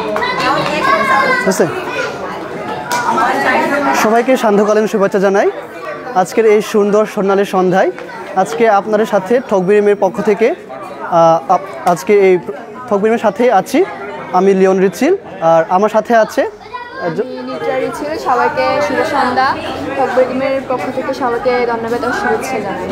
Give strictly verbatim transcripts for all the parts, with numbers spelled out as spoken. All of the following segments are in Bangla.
বুঝছেন? সবাইকে সান্ধ্যকালীন শুভেচ্ছা জানাই আজকের এই সুন্দর স্বর্ণালী সন্ধ্যায়। আজকে আপনাদের সাথে ঠকবিরিমের পক্ষ থেকে আজকে এই ঠকবিরিমের সাথে আছি আমি লিওন রিচিল, আর আমার সাথে আছে রিচিল। সবাইকে শুভ সন্ধ্যা। ঠকবিরিমের পক্ষ থেকে সবাইকে ধন্যবাদ ও শুভেচ্ছা জানাই।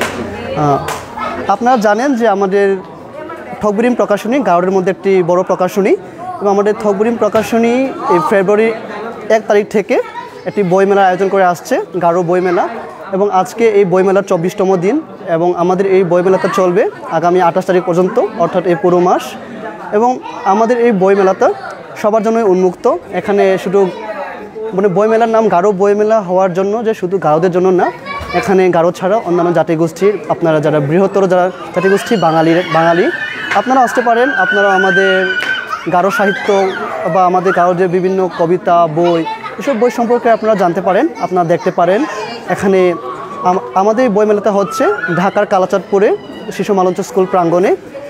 আপনারা জানেন যে আমাদের ঠকবিরিম প্রকাশনী গারোর মধ্যে একটি বড় প্রকাশনী, এবং আমাদের ঠকবিরিম প্রকাশনী এই ফেব্রুয়ারি এক তারিখ থেকে একটি বইমেলার আয়োজন করে আসছে, গারো বইমেলা। এবং আজকে এই বইমেলার চব্বিশতম দিন, এবং আমাদের এই বইমেলাটা চলবে আগামী আঠাশ তারিখ পর্যন্ত, অর্থাৎ এই পুরো মাস। এবং আমাদের এই বইমেলাটা সবার জন্যই উন্মুক্ত। এখানে শুধু মানে বইমেলার নাম গারো বইমেলা হওয়ার জন্য যে শুধু গারোদের জন্য না, এখানে গারো ছাড়া অন্যান্য জাতিগোষ্ঠীর আপনারা যারা বৃহত্তর যারা জাতিগোষ্ঠী বাঙালির বাঙালি আপনারা আসতে পারেন। আপনারা আমাদের গারো সাহিত্য বা আমাদের গারোদের বিভিন্ন কবিতা বই এসব বই সম্পর্কে আপনারা জানতে পারেন, আপনারা দেখতে পারেন। এখানে আমাদের বইমেলাটা হচ্ছে ঢাকার কালাচাঁদপুরে শিশু মালঞ্চ স্কুল প্রাঙ্গণে।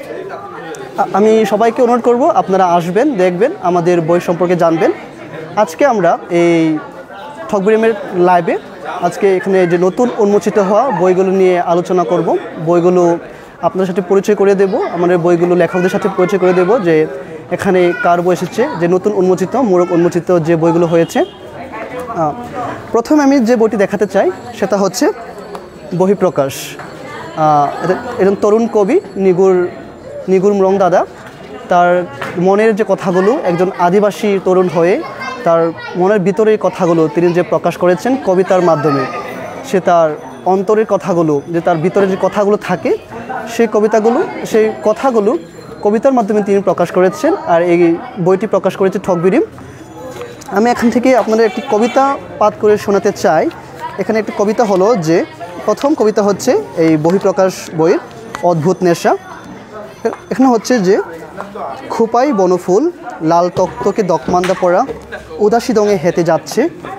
আমি সবাইকে অনুরোধ করব আপনারা আসবেন, দেখবেন, আমাদের বই সম্পর্কে জানবেন। আজকে আমরা এই ঠকবিরিমের লাইভে আজকে এখানে যে নতুন উন্মোচিত হওয়া বইগুলো নিয়ে আলোচনা করব। বইগুলো আপনাদের সাথে পরিচয় করে দেব, আমাদের বইগুলো লেখকদের সাথে পরিচয় করে দেব যে এখানে কার বই এসেছে, যে নতুন উন্মোচিত মোড়ক উন্মোচিত যে বইগুলো হয়েছে। প্রথমে আমি যে বইটি দেখাতে চাই সেটা হচ্ছে বহিঃপ্রকাশ। এরকম তরুণ কবি নিগুর নিগুর মরং দাদা তার মনের যে কথাগুলো, একজন আদিবাসী তরুণ হয়ে তার মনের ভিতরের কথাগুলো তিনি যে প্রকাশ করেছেন কবিতার মাধ্যমে, সে তার অন্তরের কথাগুলো, যে তার ভিতরে যে কথাগুলো থাকে সেই কবিতাগুলো সেই কথাগুলো কবিতার মাধ্যমে তিনি প্রকাশ করেছেন। আর এই বইটি প্রকাশ করেছে ঠকবিরিম। আমি এখান থেকে আপনাদের একটি কবিতা পাঠ করে শোনাতে চাই। এখানে একটি কবিতা হলো যে প্রথম কবিতা হচ্ছে এই বহিঃপ্রকাশ বইয়ের অদ্ভুত নেশা। এখানে হচ্ছে যে খোপাই বনফুল লাল তক্তকে দকমান্দা পড়া উদাসী দঙে হেঁটে যাচ্ছে,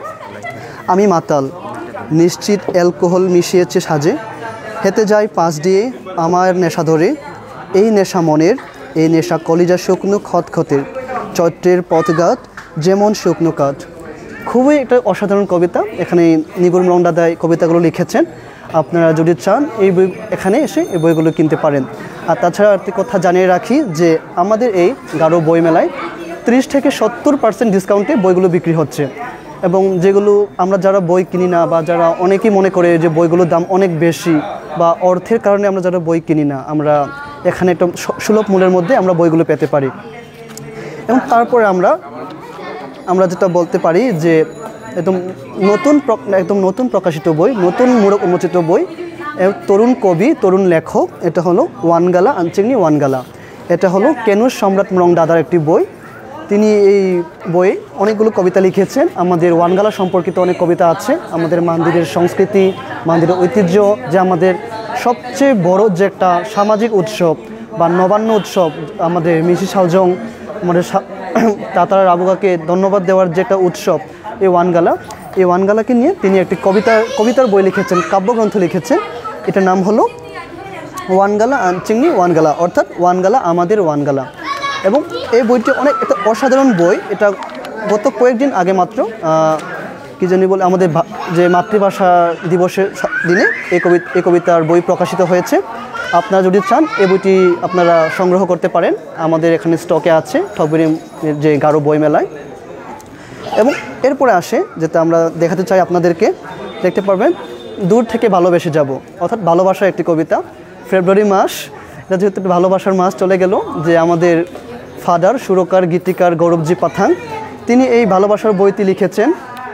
আমি মাতাল নিশ্চিত অ্যালকোহল মিশিয়েছে সাজে, হেঁটে যায় পাশ দিয়ে আমার নেশা ধরে, এই নেশা মনের, এই নেশা কলিজা শুকনো খতখতের, চৈত্রের পথঘাট যেমন শুকনো কাঠ। খুবই একটা অসাধারণ কবিতা। এখানে নিগুর মরং দাদা কবিতাগুলো লিখেছেন। আপনারা যদি চান এই বই এখানে এসে এই বইগুলো কিনতে পারেন। আর তাছাড়া একটি কথা জানিয়ে রাখি যে আমাদের এই গারো বইমেলায় ত্রিশ থেকে সত্তর পার্সেন্ট ডিসকাউন্টে বইগুলো বিক্রি হচ্ছে, এবং যেগুলো আমরা যারা বই কিনি না বা যারা অনেকেই মনে করে যে বইগুলোর দাম অনেক বেশি বা অর্থের কারণে আমরা যারা বই কিনি না, আমরা এখানে একটা সুলভ মূল্যের মধ্যে আমরা বইগুলো পেতে পারি। এবং তারপরে আমরা আমরা যেটা বলতে পারি যে একদম নতুন একদম নতুন প্রকাশিত বই, নতুন মোড়ক উন্মোচিত বই, তরুণ কবি তরুণ লেখক, এটা হলো ওয়ানগালা আনচিংনি ওয়ানগালা। এটা হলো কেনুর সম্রাট মরং দাদার একটি বই। তিনি এই বইয়ে অনেকগুলো কবিতা লিখেছেন। আমাদের ওয়ানগালা সম্পর্কিত অনেক কবিতা আছে, আমাদের মন্দিরের সংস্কৃতি, মন্দিরের ঐতিহ্য, যে আমাদের সবচেয়ে বড় যে একটা সামাজিক উৎসব বা নবান্ন উৎসব, আমাদের মিশি সালজং, আমাদের তাতারা রাবুকাকে ধন্যবাদ দেওয়ার যে একটা উৎসব এই ওয়ানগালা। এই ওয়ানগালাকে নিয়ে তিনি একটি কবিতা কবিতার বই লিখেছেন, কাব্যগ্রন্থ লিখেছেন। এটার নাম হলো ওয়ানগালা আনচিংনি ওয়ানগালা, অর্থাৎ ওয়ানগালা আমাদের ওয়ানগালা। এবং এই বইটি অনেক একটা অসাধারণ বই। এটা গত কয়েকদিন আগে মাত্র কী জানি বলে আমাদের যে মাতৃভাষা দিবসের দিনে এই কবি এই কবিতার বই প্রকাশিত হয়েছে। আপনারা যদি চান এই বইটি আপনারা সংগ্রহ করতে পারেন, আমাদের এখানে স্টকে আছে ঠকবিরিম যে গারো বইমেলায়। এবং এরপরে আসে যেটা আমরা দেখাতে চাই আপনাদেরকে, দেখতে পারবেন দূর থেকে ভালোবেসে যাব, অর্থাৎ ভালোবাসার একটি কবিতা। ফেব্রুয়ারি মাস, এটা যেহেতু ভালোবাসার মাস চলে গেল, যে আমাদের ফাদার সুরকার গীতিকার গৌরবজি পাঠান তিনি এই ভালোবাসার বইটি লিখেছেন।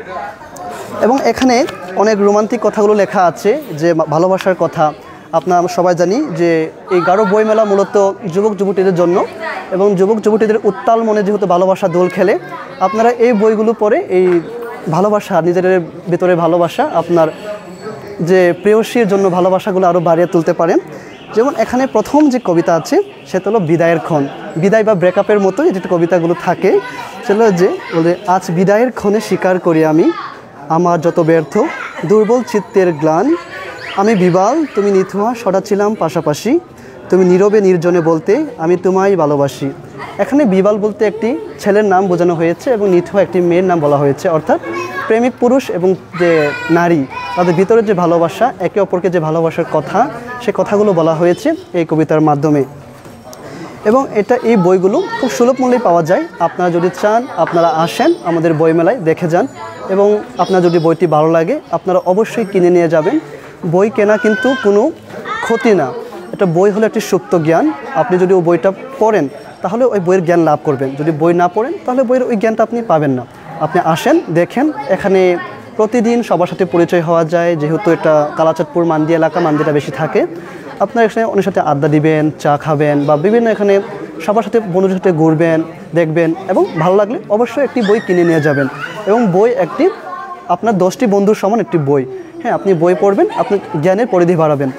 এবং এখানে অনেক রোমান্টিক কথাগুলো লেখা আছে, যে ভালোবাসার কথা। আপনারা সবাই জানি যে এই গারো বইমেলা মূলত যুবক যুবতীদের জন্য, এবং যুবক যুবতীদের উত্তাল মনে যেহেতু ভালোবাসা দোল খেলে, আপনারা এই বইগুলো পড়ে এই ভালোবাসা, নিজেদের ভিতরে ভালোবাসা, আপনার যে প্রেয়সীর জন্য ভালোবাসাগুলো আরও বাড়িয়ে তুলতে পারেন। যেমন এখানে প্রথম যে কবিতা আছে সেটা হলো বিদায়ের ক্ষণ, বিদায় বা ব্রেকআপের মতোই যেটা কবিতাগুলো থাকে, সেটা যে বলে আজ বিদায়ের ক্ষণে স্বীকার করি আমি আমার যত ব্যর্থ দুর্বল চিত্তের গ্লান, আমি বিবাল তুমি নিথুয়া সদা ছিলাম পাশাপাশি, তুমি নীরবে নির্জনে বলতে আমি তোমায় ভালোবাসি। এখানে বিবাল বলতে একটি ছেলের নাম বোঝানো হয়েছে এবং নিথা একটি মেয়ের নাম বলা হয়েছে, অর্থাৎ প্রেমিক পুরুষ এবং যে নারী তাদের ভিতরে যে ভালোবাসা, একে অপরকে যে ভালোবাসার কথা, সে কথাগুলো বলা হয়েছে এই কবিতার মাধ্যমে। এবং এটা এই বইগুলো খুব সুলভ মূল্যে পাওয়া যায়। আপনারা যদি চান আপনারা আসেন আমাদের বইমেলায় দেখে যান, এবং আপনার যদি বইটি ভালো লাগে আপনারা অবশ্যই কিনে নিয়ে যাবেন। বই কেনা কিন্তু কোনো ক্ষতি না, এটা বই হলো একটি সুপ্ত জ্ঞান। আপনি যদি ওই বইটা পড়েন তাহলে ওই বইয়ের জ্ঞান লাভ করবেন, যদি বই না পড়েন তাহলে বইয়ের ওই জ্ঞানটা আপনি পাবেন না। আপনি আসেন, দেখেন, এখানে প্রতিদিন সবার সাথে পরিচয় হওয়া যায়, যেহেতু এটা কালাচাঁদপুর মান্দি এলাকা, মান্দিটা বেশি থাকে। আপনারা এখানে অনেক সাথে আড্ডা দিবেন, চা খাবেন, বা বিভিন্ন এখানে সবার সাথে বন্ধুদের সাথে ঘুরবেন, দেখবেন, এবং ভালো লাগলে অবশ্যই একটি বই কিনে নিয়ে যাবেন। এবং বই একটি আপনার দশটি বন্ধুর সমান একটি বই। হ্যাঁ, আপনি বই পড়বেন, আপনি জ্ঞানের পরিধি বাড়াবেন।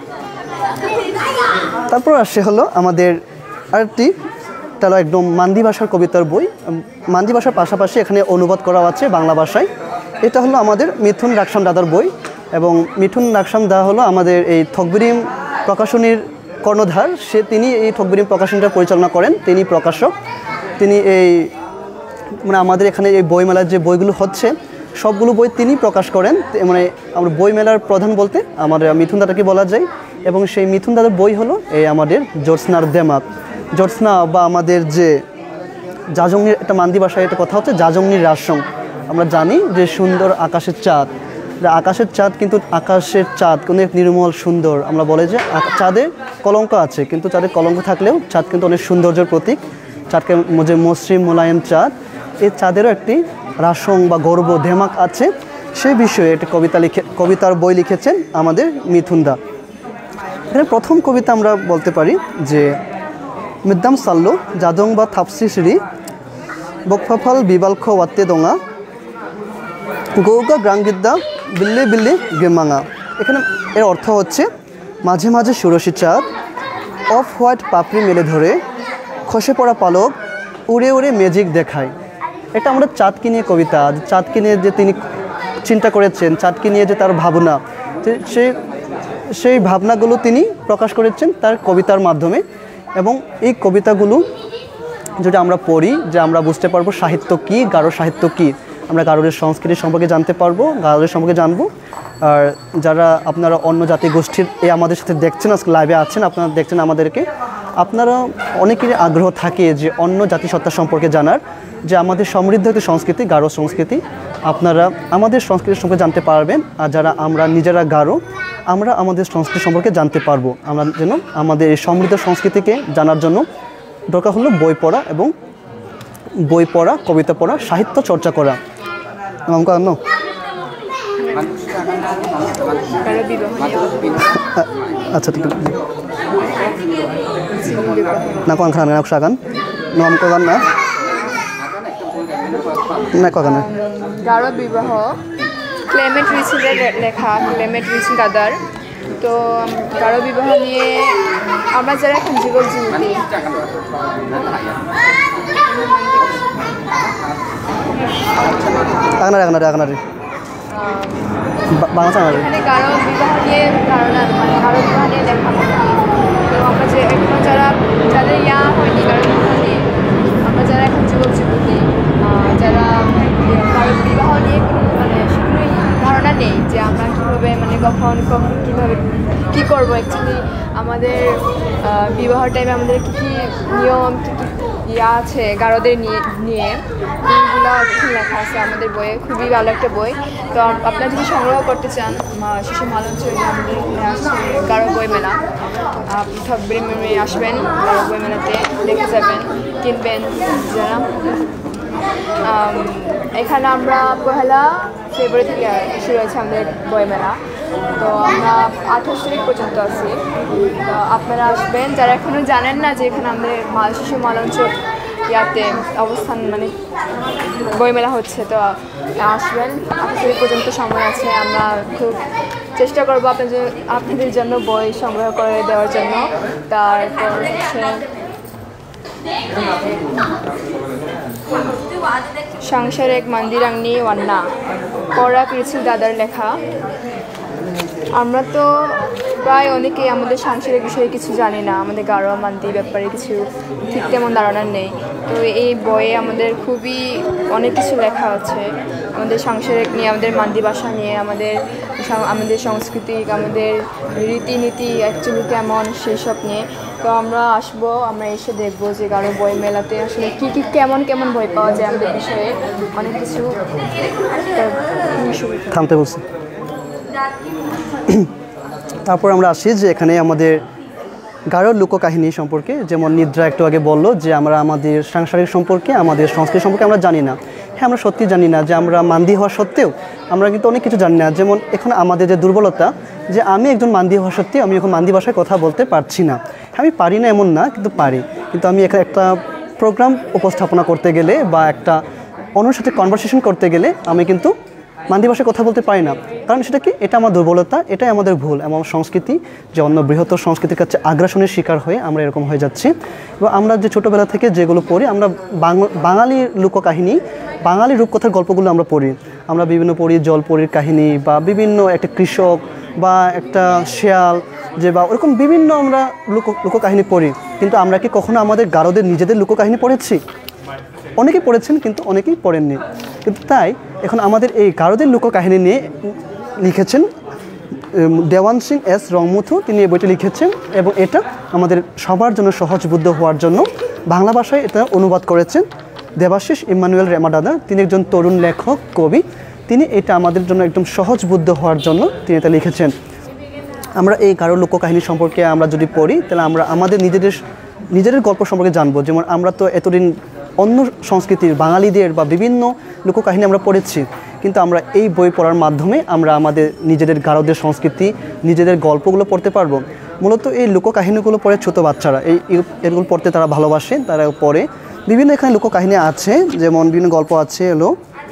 তারপর আসে হলো আমাদের আরেকটি, তাহলে একদম মান্দি ভাষার কবিতার বই। মান্দি ভাষার পাশাপাশি এখানে অনুবাদ করা আছে বাংলা ভাষায়। এটা হলো আমাদের মিথুন রাকসাম দাদার বই, এবং মিঠুন রাকসাম দা হলো আমাদের এই থকবিরিম প্রকাশনীর কর্ণধার। সে তিনি এই থকবিরিম প্রকাশনীটা পরিচালনা করেন, তিনি প্রকাশক। তিনি এই মানে আমাদের এখানে এই বইমেলার যে বইগুলো হচ্ছে সবগুলো বই তিনি প্রকাশ করেন। মানে আমরা বইমেলার প্রধান বলতে আমাদের মিথুন দাদাকে বলা যায়। এবং সেই মিথুন দাদার বই হলো এই আমাদের জ্যোৎস্নার দেমাক। জ্যোৎস্না বা আমাদের যে জাজংনির, একটা মান্দি ভাষায় এটা কথা হচ্ছে জাজংনির রাসং। আমরা জানি যে সুন্দর আকাশের চাঁদ, আকাশের চাঁদ কিন্তু আকাশের চাঁদ অনেক নির্মল সুন্দর। আমরা বলে যে চাঁদে কলঙ্ক আছে, কিন্তু চাঁদে কলঙ্ক থাকলেও চাঁদ কিন্তু অনেক সৌন্দর্যের প্রতীক। চাঁদকে যে মসৃণ মোলায়েম চাঁদ, এই চাঁদেরও একটি রাসং বা গর্ব ধেমাক আছে। সেই বিষয়ে একটি কবিতা লিখে কবিতার বই লিখেছেন আমাদের মিথুন দা। এখানে প্রথম কবিতা আমরা বলতে পারি যে মিদ্দাম সাল্লু জাদং বা থাপসি শ্রী বকফাফাল বিবালখ ওয়াত্তে দোঙা গৌগা গ্রাঙ্গিদ্দা বিল্লি বিল্লি গেমাঙা। এখানে এর অর্থ হচ্ছে মাঝে মাঝে ষোড়শী চাঁদ অফ হোয়াইট পাপড়ি মেলে ধরে খসে পড়া পালক উড়ে উড়ে ম্যাজিক দেখায়। এটা আমরা চাঁদকে নিয়ে কবিতা, চাঁদকে নিয়ে যে তিনি চিন্তা করেছেন, চাঁদকে নিয়ে যে তার ভাবনা, সেই সেই ভাবনাগুলো তিনি প্রকাশ করেছেন তার কবিতার মাধ্যমে। এবং এই কবিতাগুলো যদি আমরা পড়ি, যে আমরা বুঝতে পারবো সাহিত্য কী, গারো সাহিত্য কী, আমরা গারোদের সংস্কৃতি সম্পর্কে জানতে পারবো, গারোদের সম্পর্কে জানবো। আর যারা আপনারা অন্য জাতি গোষ্ঠীর এই আমাদের সাথে দেখছেন, আজকে লাইভে আছেন, আপনারা দেখছেন আমাদেরকে, আপনারা অনেকেরই আগ্রহ থাকে যে অন্য জাতিসত্তা সম্পর্কে জানার, যে আমাদের সমৃদ্ধ একটি সংস্কৃতি গারো সংস্কৃতি, আপনারা আমাদের সংস্কৃতি সম্পর্কে জানতে পারবেন। আর যারা আমরা নিজেরা গারো, আমরা আমাদের সংস্কৃতি সম্পর্কে জানতে পারবো। আমরা যেন আমাদের এই সমৃদ্ধ সংস্কৃতিকে জানার জন্য দরকার হলো বই পড়া, এবং বই পড়া, কবিতা পড়া, সাহিত্য চর্চা করা। no? আচ্ছা ঠিক না কোন খান না সাগান নাম কোন না না কোন না গারো বিবাহ ক্লেমেন্ট রিচিলের লেখা, ক্লেমেন্ট রিচিল দাদার। তো গারো বিবাহ নিয়ে আমরা যারা এখন যুবক যুবতী আগনারে আগনারে আগনারে বাংলা এখানে গারো বিবাহ নিয়ে ধারণা, মানে গারো বিবাহ নিয়ে লেখা। তো আমরা যে এখনো যারা যাদের ইয়া হয়নি গারো বিবাহ নিয়ে, আমরা যারা এখন যুবক যুবতী যারা গারো বিবাহ নিয়ে কোনো মানে সেগুলোই ধারণা নেই যে আমরা কীভাবে মানে কখন কখন কীভাবে কী করবো। অ্যাকচুয়ালি আমাদের বিবাহ টাইমে আমাদের কী কী নিয়ম, কী কী ইয়া আছে গারোদের নিয়ে নিয়ে এইগুলো লেখা আছে আমাদের বইয়ে। খুবই ভালো একটা বই। তো আপনারা যদি সংগ্রহ করতে চান, শিশু মালঞ্চলে আমাদের আসছে গারো বই মেলা, আপনি থকবিরিমে আসবেন, গারো বই মেলাতে দেখে যাবেন, কিনবেন যারা। এখানে আমরা পহেলা ফেব্রুয়ারি থেকে শুরু হয়েছে আমাদের বইমেলা। তো আমরা আঠাশ তারিখ পর্যন্ত আছি। তো আপনারা আসবেন যারা এখনও জানেন না যে এখানে আমাদের মাল শিশু মালঞ্চল ইয়াতে অবস্থান মানে বইমেলা হচ্ছে। তো আসবেন, আঠাশ তারিখ পর্যন্ত সময় আছে। আমরা খুব চেষ্টা করবো আপনাদের আপনাদের জন্য বই সংগ্রহ করে দেওয়ার জন্য। তারপর হচ্ছে সংসার এক মন্দিরাংনি ওয়ান্না পরাক রিচিল দাদার লেখা। আমরা তো প্রায় অনেকেই আমাদের সাংসারিক বিষয়ে কিছু জানে না, আমাদের গারোয়া মান্দি ব্যাপারে কিছু ঠিক তেমন ধারণা নেই। তো এই বইয়ে আমাদের খুবই অনেক কিছু লেখা আছে আমাদের সাংসারিক নিয়ে, আমাদের মান্দি ভাষা নিয়ে, আমাদের আমাদের সাংস্কৃতিক, আমাদের রীতিনীতি অ্যাকচুয়ালি কেমন সেসব নিয়ে। তো আমরা আসবো, আমরা এসে দেখবো যে গারো বই মেলাতে আসলে কী কী কেমন কেমন বই পাওয়া যায় আমাদের বিষয়ে অনেক কিছু। থামতে বলছি। তারপর আমরা আসি যে এখানে আমাদের গারোর লোককাহিনী সম্পর্কে, যেমন নিদ্রা একটু আগে বললো যে আমরা আমাদের সাংসারিক সম্পর্কে, আমাদের সংস্কৃতি সম্পর্কে আমরা জানি না। হ্যাঁ, আমরা সত্যি জানি না, যে আমরা মান্দি হওয়া সত্ত্বেও আমরা কিন্তু অনেক কিছু জানি না। যেমন এখন আমাদের যে দুর্বলতা, যে আমি একজন মান্দি হওয়া সত্ত্বেও আমি এখন মান্দি ভাষায় কথা বলতে পারছি না। আমি পারি না এমন না, কিন্তু পারি। কিন্তু আমি এখানে একটা প্রোগ্রাম উপস্থাপনা করতে গেলে বা একটা অন্যের সাথে কনভারসেশন করতে গেলে আমি কিন্তু মান্দি ভাষায় কথা বলতে পারি না। কারণ সেটা কি, এটা আমার দুর্বলতা, এটাই আমাদের ভুল। এবং সংস্কৃতি যে অন্য বৃহত্তর সংস্কৃতির কাছে আগ্রাসনের শিকার হয়ে আমরা এরকম হয়ে যাচ্ছি। এবং আমরা যে ছোটোবেলা থেকে যেগুলো পড়ি, আমরা বাঙালির লোককাহিনী, বাঙালি রূপকথার গল্পগুলো আমরা পড়ি। আমরা বিভিন্ন পড়ি জলপরীর কাহিনী, বা বিভিন্ন একটা কৃষক বা একটা শেয়াল, যে বা ওরকম বিভিন্ন আমরা লোক লোককাহিনী পড়ি। কিন্তু আমরা কি কখনো আমাদের গারোদের নিজেদের লোককাহিনী পড়েছি? অনেকেই পড়েছেন, কিন্তু অনেকেই পড়েননি। কিন্তু তাই এখন আমাদের এই গারোদের লোককাহিনী নিয়ে লিখেছেন দেওয়ান সিং এস রংমুথু, তিনি এই বইটি লিখেছেন। এবং এটা আমাদের সবার জন্য সহজবোধ্য হওয়ার জন্য বাংলা ভাষায় এটা অনুবাদ করেছেন দেবাশিস ইম্মানুয়েল রেমাদাদা। তিনি একজন তরুণ লেখক, কবি। তিনি এটা আমাদের জন্য একদম সহজবোধ্য হওয়ার জন্য তিনি এটা লিখেছেন। আমরা এই গারো লোককাহিনী সম্পর্কে আমরা যদি পড়ি, তাহলে আমরা আমাদের নিজেদের নিজেদের গল্প সম্পর্কে জানবো। যেমন আমরা তো এতদিন অন্য সংস্কৃতির বাঙালিদের বা বিভিন্ন লোককাহিনী আমরা পড়েছি, কিন্তু আমরা এই বই পড়ার মাধ্যমে আমরা আমাদের নিজেদের গারোদের সংস্কৃতি, নিজেদের গল্পগুলো পড়তে পারবো। মূলত এই লোককাহিনীগুলো পড়ে ছোটো বাচ্চারা, এই এগুলো পড়তে তারা ভালোবাসে, তারা পড়ে। বিভিন্ন এখানে লোককাহিনী আছে, যেমন বিভিন্ন গল্প আছে, এলো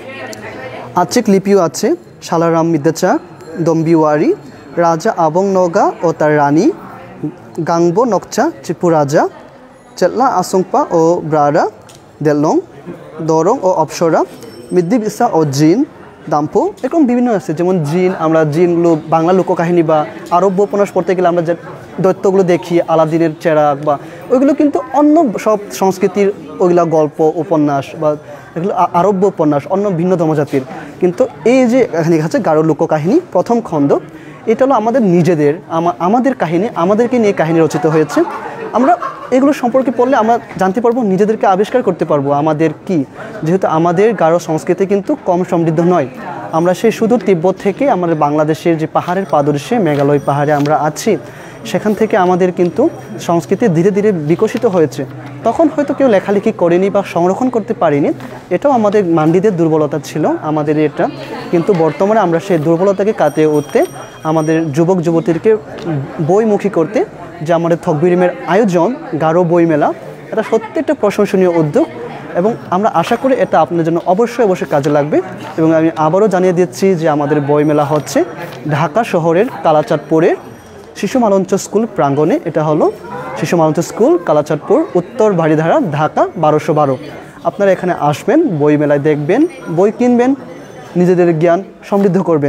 আচিক লিপিও আছে, শালারাম মিদ্যাচা, দম্বিওয়ারি, রাজা আবং নগা ও তার রানী, গাংবো নকচা চিপু রাজা, চেতলা আসংপা ও ব্রারা, দেলং, দরং ও অপসরা, মিদ্দিব ইসা ও জিন, দাম্পো, এরকম বিভিন্ন আছে। যেমন জিন, আমরা জিনগুলো বাংলা লোককাহিনী বা আরব্য উপন্যাস পড়তে গেলে আমরা যে দৈত্যগুলো দেখি, আলাদিনের চেরাগ, বা ওইগুলো কিন্তু অন্য সব সংস্কৃতির ওইগুলা গল্প উপন্যাস, বা এগুলো আরব্য উপন্যাস, অন্য ভিন্ন ধর্মজাতির। কিন্তু এই যে এখানে আছে গারো লোককাহিনী প্রথম খণ্ড, এটা হলো আমাদের নিজেদের, আমাদের কাহিনী, আমাদেরকে নিয়ে কাহিনী রচিত হয়েছে। আমরা এগুলো সম্পর্কে পড়লে আমরা জানতে পারবো, নিজেদেরকে আবিষ্কার করতে পারবো আমাদের কি। যেহেতু আমাদের গারো সংস্কৃতি কিন্তু কম সমৃদ্ধ নয়। আমরা সেই সুদূর তিব্বত থেকে আমাদের বাংলাদেশের যে পাহাড়ের পাদদেশে মেঘালয় পাহাড়ে আমরা আছি, সেখান থেকে আমাদের কিন্তু সংস্কৃতি ধীরে ধীরে বিকশিত হয়েছে। তখন হয়তো কেউ লেখালেখি করেনি বা সংরক্ষণ করতে পারিনি, এটাও আমাদের মান্ডিদের দুর্বলতা ছিল আমাদের এটা। কিন্তু বর্তমানে আমরা সেই দুর্বলতাকে কাটিয়ে উঠতে, আমাদের যুবক যুবতীদেরকে বইমুখী করতে যে আমাদের থকবিরিমের আয়োজন গারো বইমেলা, এটা সত্যি একটা প্রশংসনীয় উদ্যোগ। এবং আমরা আশা করি এটা আপনাদের জন্য অবশ্যই অবশ্যই কাজে লাগবে। এবং আমি আবারও জানিয়ে দিচ্ছি যে আমাদের বইমেলা হচ্ছে ঢাকা শহরের কালাচাঁদপুরের শিশু মালঞ্চ স্কুল প্রাঙ্গণে। এটা হলো শিশু মালঞ্চ স্কুল, কালাচাঁদপুর, উত্তর বাড়িধারা, ঢাকা বারোশো বারো। আপনারা এখানে আসবেন, বই মেলায় দেখবেন, বই কিনবেন, নিজেদের জ্ঞান সমৃদ্ধ করবেন।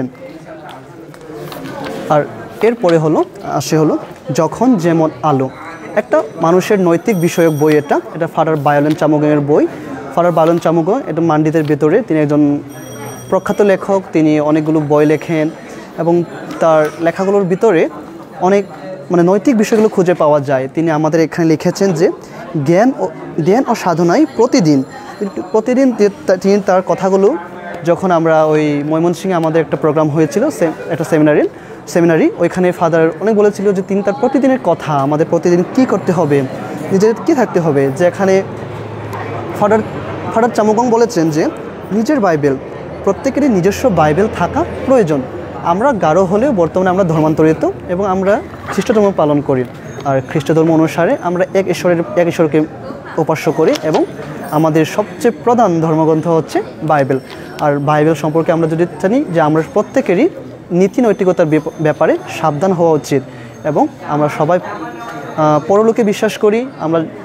আর এরপরে হলো আসে হলো যখন যেমন আলো, একটা মানুষের নৈতিক বিষয়ক বই। এটা এটা ফারার বায়োলেন চামুগের বই। ফারার বায়োলেন চামুগ এটা মান্ডিদের ভেতরে, তিনি একজন প্রখ্যাত লেখক, তিনি অনেকগুলো বই লেখেন এবং তার লেখাগুলোর ভিতরে অনেক মানে নৈতিক বিষয়গুলো খুঁজে পাওয়া যায়। তিনি আমাদের এখানে লিখেছেন যে জ্ঞান ও জ্ঞান ও সাধনায় প্রতিদিন প্রতিদিন তিনি তার কথাগুলো, যখন আমরা ওই ময়মনসিংহে আমাদের একটা প্রোগ্রাম হয়েছিল, একটা সেমিনারি সেমিনারি ওইখানে ফাদার অনেক বলেছিল যে তিনি তার প্রতিদিনের কথা, আমাদের প্রতিদিন কি করতে হবে, নিজের কী থাকতে হবে। যে এখানে ফাদার ফাদার চামুগং বলেছেন যে নিজের বাইবেল, প্রত্যেকেরই নিজস্ব বাইবেল থাকা প্রয়োজন। আমরা গারো হলেও বর্তমানে আমরা ধর্মান্তরিত এবং আমরা খ্রিস্ট ধর্ম পালন করি। আর খ্রিস্ট ধর্ম অনুসারে আমরা এক ঈশ্বরের এক ঈশ্বরকে উপাস্য করি এবং আমাদের সবচেয়ে প্রধান ধর্মগ্রন্থ হচ্ছে বাইবেল। আর বাইবেল সম্পর্কে আমরা যদি জানি যে আমরা প্রত্যেকেরই নীতি নৈতিকতার ব্যাপারে সাবধান হওয়া উচিত এবং আমরা সবাই পরলোকে বিশ্বাস করি। আমরা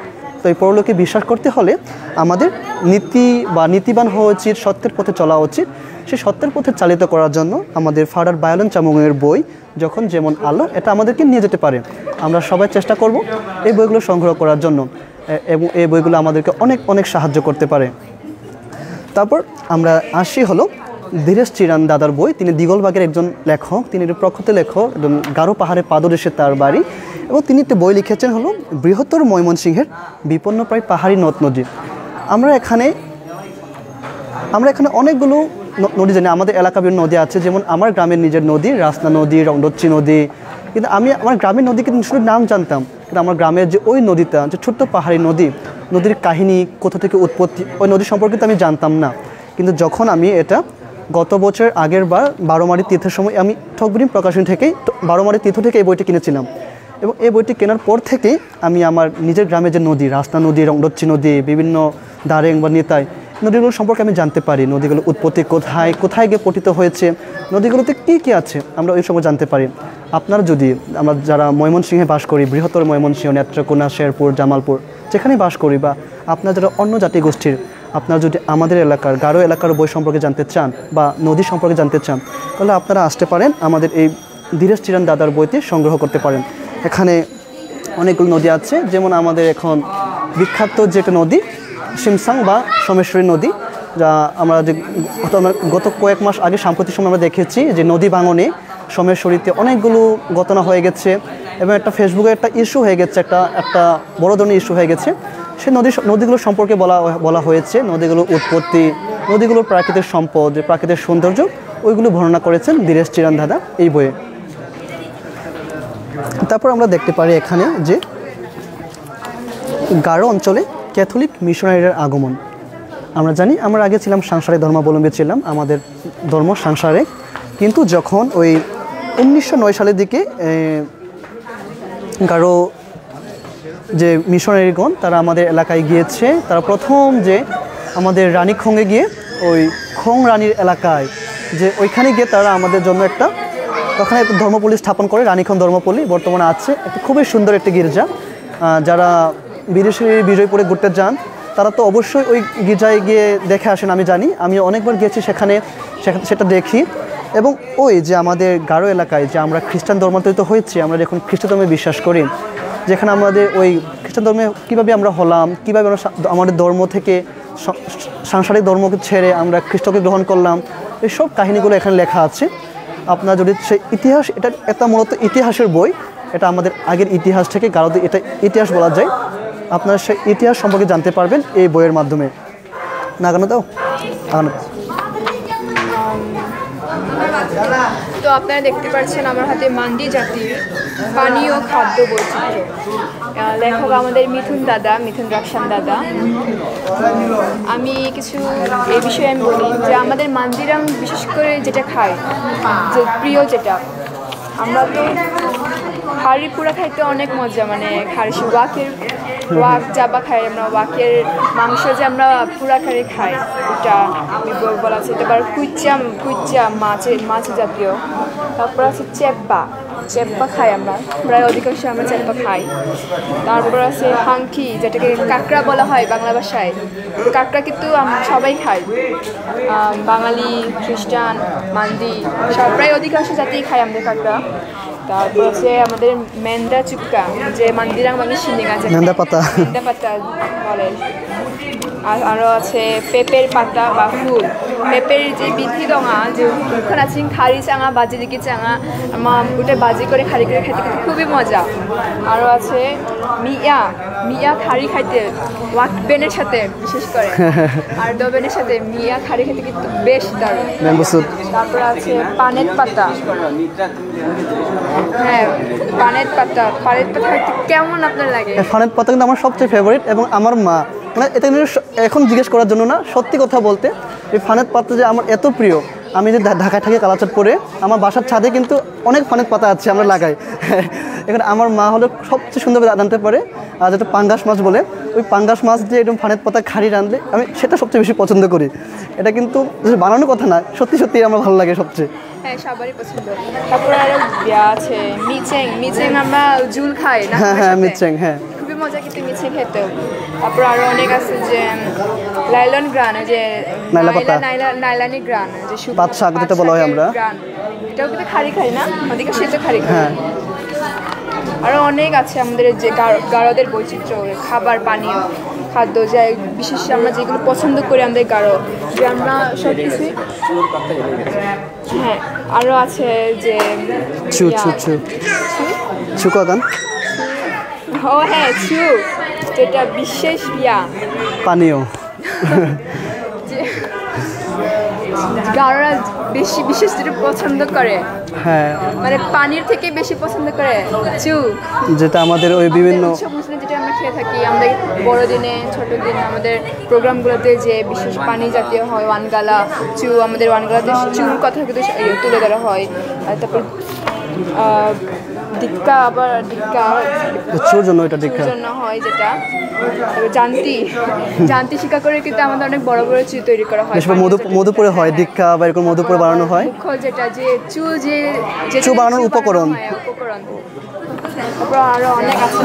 তো এই পরলোকে বিশ্বাস করতে হলে আমাদের নীতি বা নীতিবান হওয়া উচিত, সত্যের পথে চলা উচিত। সেই সত্যের পথে চালিত করার জন্য আমাদের ফাদার বায়োলেন চামুংয়ের বই যখন যেমন আলো, এটা আমাদেরকে নিয়ে যেতে পারে। আমরা সবাই চেষ্টা করব এই বইগুলো সংগ্রহ করার জন্য, এবং এই বইগুলো আমাদেরকে অনেক অনেক সাহায্য করতে পারে। তারপর আমরা আসি হলো ধীরেশ চিরান দাদার বই। তিনি দিগলবাগের একজন লেখক, তিনি একটি প্রখ্যাত লেখক, এবং গারো পাহাড়ে পাদদেশে তার বাড়ি, এবং তিনি একটি বই লিখেছেন হলো বৃহত্তর ময়মনসিংহের বিপন্নপ্রায় পাহাড়ি নদ নদী। আমরা এখানে আমরা এখানে অনেকগুলো নদী জানি, আমাদের এলাকা বিভিন্ন নদী আছে, যেমন আমার গ্রামের নিজের নদী রাসনা নদী, রংডচ্চি নদী, কিন্তু আমি আমার গ্রামের নদী কিন্তু শুধু নাম জানতাম, কিন্তু আমার গ্রামের যে ওই নদীটা, যে ছোট্ট পাহাড়ি নদী, নদীর কাহিনী কোথা থেকে উৎপত্তি, ওই নদী সম্পর্কে তো আমি জানতাম না। কিন্তু যখন আমি এটা গত বছর আগের বার বারোমারি তীর্থের সময় আমি ঠকবিরিম প্রকাশনী থেকেই বারোমারি তীর্থ থেকে এই বইটি কিনেছিলাম, এবং এই বইটি কেনার পর থেকেই আমি আমার নিজের গ্রামে যে নদী রাসনা নদী, রংডচ্চি নদী, বিভিন্ন দারেং বা নেতাই নদীগুলো সম্পর্কে আমি জানতে পারি। নদীগুলো উৎপত্তি কোথায়, কোথায় গিয়ে পতিত হয়েছে, নদীগুলোতে কী কী আছে আমরা ওই সময় জানতে পারি। আপনারা যদি, আমরা যারা ময়মনসিংহে বাস করি, বৃহত্তর ময়মনসিংহ, নেত্রকোনা, শেরপুর, জামালপুর, যেখানেই বাস করি, বা আপনারা যারা অন্য জাতিগোষ্ঠীর, আপনারা যদি আমাদের এলাকার গারো এলাকার বই সম্পর্কে জানতে চান বা নদী সম্পর্কে জানতে চান, তাহলে আপনারা আসতে পারেন, আমাদের এই ধীরেশ চিরান দাদার বইটি সংগ্রহ করতে পারেন। এখানে অনেকগুলো নদী আছে, যেমন আমাদের এখন বিখ্যাত যে একটা নদী শিমসাং বা সোমেশ্বরী নদী, যা আমরা যে গত কয়েক মাস আগে সাম্প্রতিক সময় আমরা দেখেছি যে নদী ভাঙনে সোমেশ্বরীতে অনেকগুলো ঘটনা হয়ে গেছে, এবং একটা ফেসবুকে একটা ইস্যু হয়ে গেছে, একটা একটা বড় ধরনের ইস্যু হয়ে গেছে। সেই নদী নদীগুলো সম্পর্কে বলা বলা হয়েছে, নদীগুলোর উৎপত্তি, নদীগুলোর প্রাকৃতিক সম্পদ, প্রাকৃতিক সৌন্দর্য, ওইগুলো বর্ণনা করেছেন ধীরেশ চিরান দাদা এই বইয়ে। তারপর আমরা দেখতে পারি এখানে যে গারো অঞ্চলে ক্যাথলিক মিশনারির আগমন। আমরা জানি আমরা আগে ছিলাম সাংসারিক ধর্মাবলম্বী ছিলাম, আমাদের ধর্ম সাংসারিক, কিন্তু যখন ওই উনিশশো নয় সালের দিকে গারো যে মিশনারিগণ তারা আমাদের এলাকায় গিয়েছে, তারা প্রথম যে আমাদের রানীখংয়ে গিয়ে ওই খং রানীর এলাকায় যে ওইখানে গিয়ে তারা আমাদের জন্য একটা ওখানে একটা ধর্মপল্লী স্থাপন করে, রানীখং ধর্মপল্লী বর্তমানে আছে, একটা খুবই সুন্দর একটি গির্জা। যারা বিদেশি বিজয়পুরে ঘুরতে যান তারা তো অবশ্যই ওই গির্জায় গিয়ে দেখে আসেন, আমি জানি, আমি অনেকবার গিয়েছি সেখানে, সেটা দেখি। এবং ওই যে আমাদের গারো এলাকায় যে আমরা খ্রিস্টান ধর্মান্তরিত হয়েছি, আমরা যখন খ্রিস্ট ধর্মে বিশ্বাস করি, যেখানে আমাদের ওই খ্রিস্টান ধর্মে কীভাবে আমরা হলাম, কীভাবে আমরা আমাদের ধর্ম থেকে সাংসারিক ধর্মকে ছেড়ে আমরা খ্রিস্টকে গ্রহণ করলাম, এই সব কাহিনিগুলো এখানে লেখা আছে। আপনার যদি সেই ইতিহাস, এটা একটা মূলত ইতিহাসের বই, এটা আমাদের আগের ইতিহাস থেকে গারোতে এটা ইতিহাস বলা যায়, আপনারা সেই ইতিহাস সম্পর্কে জানতে পারবেন এই বইয়ের মাধ্যমে। নাগানো দাও নাগানো। তো আপনারা দেখতে পাচ্ছেন আমার হাতে মান্ডি জাতির পানীয় খাদ্য বৈচিত্র্য, লেখক আমাদের মিথুন দাদা, মিথুন রাকসান দাদা। আমি কিছু এই বিষয়ে আমি বলি যে আমাদের মান্দিরাং বিশেষ করে যেটা খায়, যে প্রিয় যেটা, আমরা তো হাড়ি পুরা খাইতে অনেক মজা, মানে খারি ওয়াকের ওয়াক জাবা খাই আমরা, ওয়াকের মাংস যে আমরা পুরা খারি খাই, এটা বলা আছে। তারপর কুইচা কুইচা মাছের মাছ জাতীয়, তারপর আছে চেপ্পা, চেপ্পা খাই আমরা, প্রায় অধিকাংশ আমরা চেপ্পা খাই। তারপর আছে হাঙ্কি, যেটাকে কাঁকড়া বলা হয় বাংলা ভাষায়, কাঁকড়া কিন্তু সবাই খাই, বাঙালি, খ্রিস্টান, মান্দি, সব প্রায় অধিকাংশ জাতিই খাই আমাদের কাঁকড়া। তারপর আছে আমাদের মেন্দা চুক্কা, যে মান্দিরাং মানে সিন্ডিং আছে, মেন্দা পাতা, মেন্দা পাতা বলে। আর আরও আছে পেঁপের পাতা বা ফুল, পেঁপের যে বিধি দঙা, যে ওখানে আছে খারি চাঙা, বাজি দিকে চাঙা, আমার ওটা বাজি করে খারি করে খাইতে কিন্তু খুবই মজা। আরও আছে মিয়া, মিয়া খারি খাইতে ওয়াক বেনের সাথে বিশেষ করে, আর দবেনের সাথে মিয়া খারি খাইতে কিন্তু বেশ দারুণ। তারপর আছে পানের পাতা, হ্যাঁ পানের পাতা, পানের পাতা খাইতে কেমন আপনার লাগে? পানের পাতা কিন্তু আমার সবচেয়ে ফেভারিট, এবং আমার মা, মানে এটা এখন জিজ্ঞেস করার জন্য না, সত্যি কথা বলতে এই ফানের পাতা যে আমার এত প্রিয়, আমি যে ঢাকায় থাকি কালাচাঁদ পরে, আমার বাসার ছাদে কিন্তু অনেক ফানের পাতা আছে, আমরা লাগাই। এখানে আমার মা হলো সবচেয়ে সুন্দরভাবে রাঁধতে পারে, আর যেটা পাঙ্গাস মাছ বলে, ওই পাঙ্গাস মাছ দিয়ে একদম ফানের পাতা খাড়ি রাঁধলে আমি সেটা সবচেয়ে বেশি পছন্দ করি। এটা কিন্তু বানানোর কথা না, সত্যি সত্যি আমার ভালো লাগে সবচেয়ে। হ্যাঁ সবারই পছন্দ। তারপরে আরও আছে মিচেং, মিচেং আমরা জুল খাই না? হ্যাঁ হ্যাঁ মিচেং, হ্যাঁ খুবই মজা কিন্তু মিছে খেতেও। তারপর আরো অনেক আছে যে লাইলন গ্রান, যে নাইলা পাতা, নাইলানি গ্রান, যে পাত শাক যেটা বলা হয় আমরা, এটাও কিন্তু খারি খাই না, ওদিকে সেটা খারি খাই। হ্যাঁ, আরো অনেক আছে আমাদের যে গারোদের বৈচিত্র্য, খাবার পানীয় খাদ্য, যে বিশেষ আমরা যেগুলো পছন্দ করি আমাদের গারো, যে আমরা সব কিছু। হ্যাঁ, আরো আছে যে চু চু চু চুকাগান, ও হ্যাঁ চু, যেটা বিশেষ ইয়া পানীয়। গারোরা বেশি বিশেষ যেটা পছন্দ করে, হ্যাঁ মানে পানির থেকে বেশি পছন্দ করে চু, যেটা আমাদের ওই বিভিন্ন মুসলিম যেটা আমরা খেয়ে থাকি আমাদের বড়দিনে ছোট দিনে আমাদের প্রোগ্রামগুলোতে, যে বিশেষ পানি জাতীয় হয় ওয়ানগালা চু, আমাদের ওয়ানগালাতে চুর কথা কিন্তু তুলে ধরা হয়। আর তারপর ডিক্কা, আবার ডিক্কা চুর জন্য এটা ডিক্কা জন্য হয়, যেটা জান্তি জান্তি শিকার করে কিন্তু আমাদের অনেক বড় বড় চু তৈরি করা হয়, মধু মধুপুরে হয় ডিক্কা বা এরকম মধুপুরে বানানো হয়, মুখল যেটা যে চু, যে চু বানানোর উপকরণ উপকরণ তারপর আরো অনেক আছে।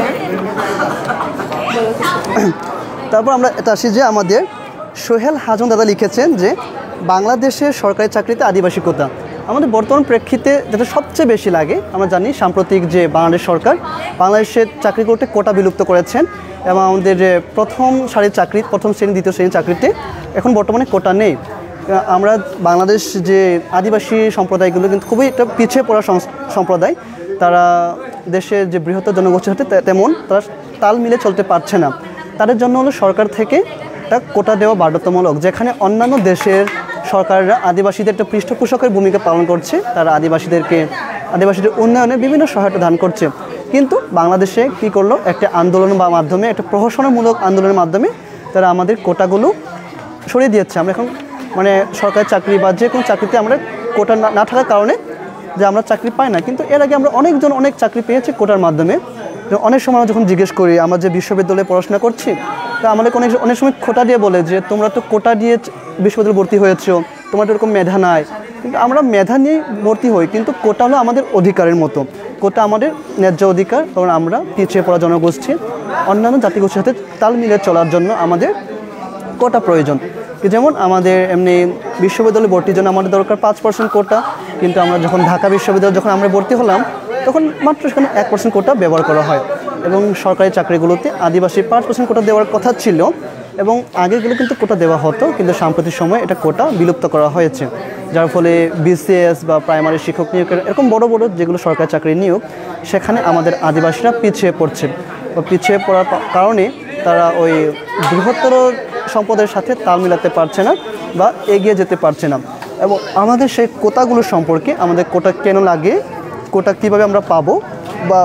তারপর আমরা এটা আসি যে আমাদের সোহেল হাজন দাদা লিখেছেন যে বাংলাদেশের সরকারি চাকরিতে আদিবাসী কোটা। আমাদের বর্তমান প্রেক্ষিতে যেটা সবচেয়ে বেশি লাগে, আমরা জানি সাম্প্রতিক যে বাংলাদেশ সরকার বাংলাদেশের চাকরি করতে কোটা বিলুপ্ত করেছেন, এবং আমাদের যে প্রথম সারির চাকরি, প্রথম শ্রেণী দ্বিতীয় শ্রেণীর চাকরিতে এখন বর্তমানে কোটা নেই। আমরা বাংলাদেশ যে আদিবাসী সম্প্রদায়গুলো কিন্তু খুবই একটা পিছিয়ে পড়া সম্প্রদায়, তারা দেশের যে বৃহত্তর জনগোষ্ঠীর সাথে তেমন তারা তাল মিলে চলতে পারছে না। তাদের জন্য হলো সরকার থেকে একটা কোটা দেওয়া বাধ্যতামূলক, যেখানে অন্যান্য দেশের সরকাররা আদিবাসীদের একটা পৃষ্ঠপোষকের ভূমিকা পালন করছে, তারা আদিবাসীদেরকে আদিবাসীদের উন্নয়নে বিভিন্ন সহায়তা দান করছে। কিন্তু বাংলাদেশে কি করলো, একটা আন্দোলন বা মাধ্যমে, একটা প্রহসনমূলক আন্দোলনের মাধ্যমে তারা আমাদের কোটাগুলো সরিয়ে দিয়েছে। আমরা এখন মানে সরকারি চাকরি বা যে কোনো চাকরিতে আমরা কোটা না থাকার কারণে যে আমরা চাকরি পাই না, কিন্তু এর আগে আমরা অনেকজন অনেক চাকরি পেয়েছি কোটার মাধ্যমে। অনেক সময় আমরা যখন জিজ্ঞেস করি আমরা যে বিশ্ববিদ্যালয়ে পড়াশোনা করছি, তা আমাদের অনেক অনেক সময় কোটা দিয়ে বলে যে তোমরা তো কোটা দিয়ে বিশ্ববিদ্যালয়ে ভর্তি হয়েছো, তোমার তো এরকম মেধা নাই। কিন্তু আমরা মেধা নিয়ে ভর্তি হই, কিন্তু কোটা হলো আমাদের অধিকারের মতো, কোটা আমাদের ন্যায্য অধিকার, কারণ আমরা পিছিয়ে পড়া জনগোষ্ঠী, অন্যান্য জাতিগোষ্ঠীর সাথে তাল মিলিয়ে চলার জন্য আমাদের কোটা প্রয়োজন। যেমন আমাদের এমনি বিশ্ববিদ্যালয়ে ভর্তির জন্য আমাদের দরকার পাঁচ পার্সেন্ট কোটা, কিন্তু আমরা যখন ঢাকা বিশ্ববিদ্যালয়ে যখন আমরা ভর্তি হলাম তখন মাত্র সেখানে এক পার্সেন্ট কোটা ব্যবহার করা হয়। এবং সরকারি চাকরিগুলোতে আদিবাসী পাঁচ পার্সেন্ট কোটা দেওয়ার কথা ছিল, এবং আগেগুলো কিন্তু কোটা দেওয়া হতো, কিন্তু সাম্প্রতিক সময়ে এটা কোটা বিলুপ্ত করা হয়েছে, যার ফলে বিসিএস বা প্রাইমারি শিক্ষক নিয়োগের এরকম বড় বড় যেগুলো সরকারি চাকরি নিয়োগ, সেখানে আমাদের আদিবাসীরা পিছিয়ে পড়ছে। তো পিছিয়ে পড়ার কারণে তারা ওই বৃহত্তর সম্পদের সাথে তাল মিলাতে পারছে না বা এগিয়ে যেতে পারছে না। এবং আমাদের সেই কোটাগুলো সম্পর্কে, আমাদের কোটা কেন লাগে, কোটা কীভাবে আমরা পাবো, বা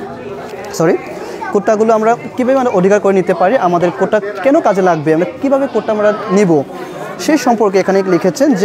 সরি কোটাগুলো আমরা কীভাবে আমরা অধিকার করে নিতে পারি, আমাদের কোটা কেন কাজে লাগবে, আমরা কীভাবে কোটা আমরা নিব, সেই সম্পর্কে এখানে লিখেছেন যে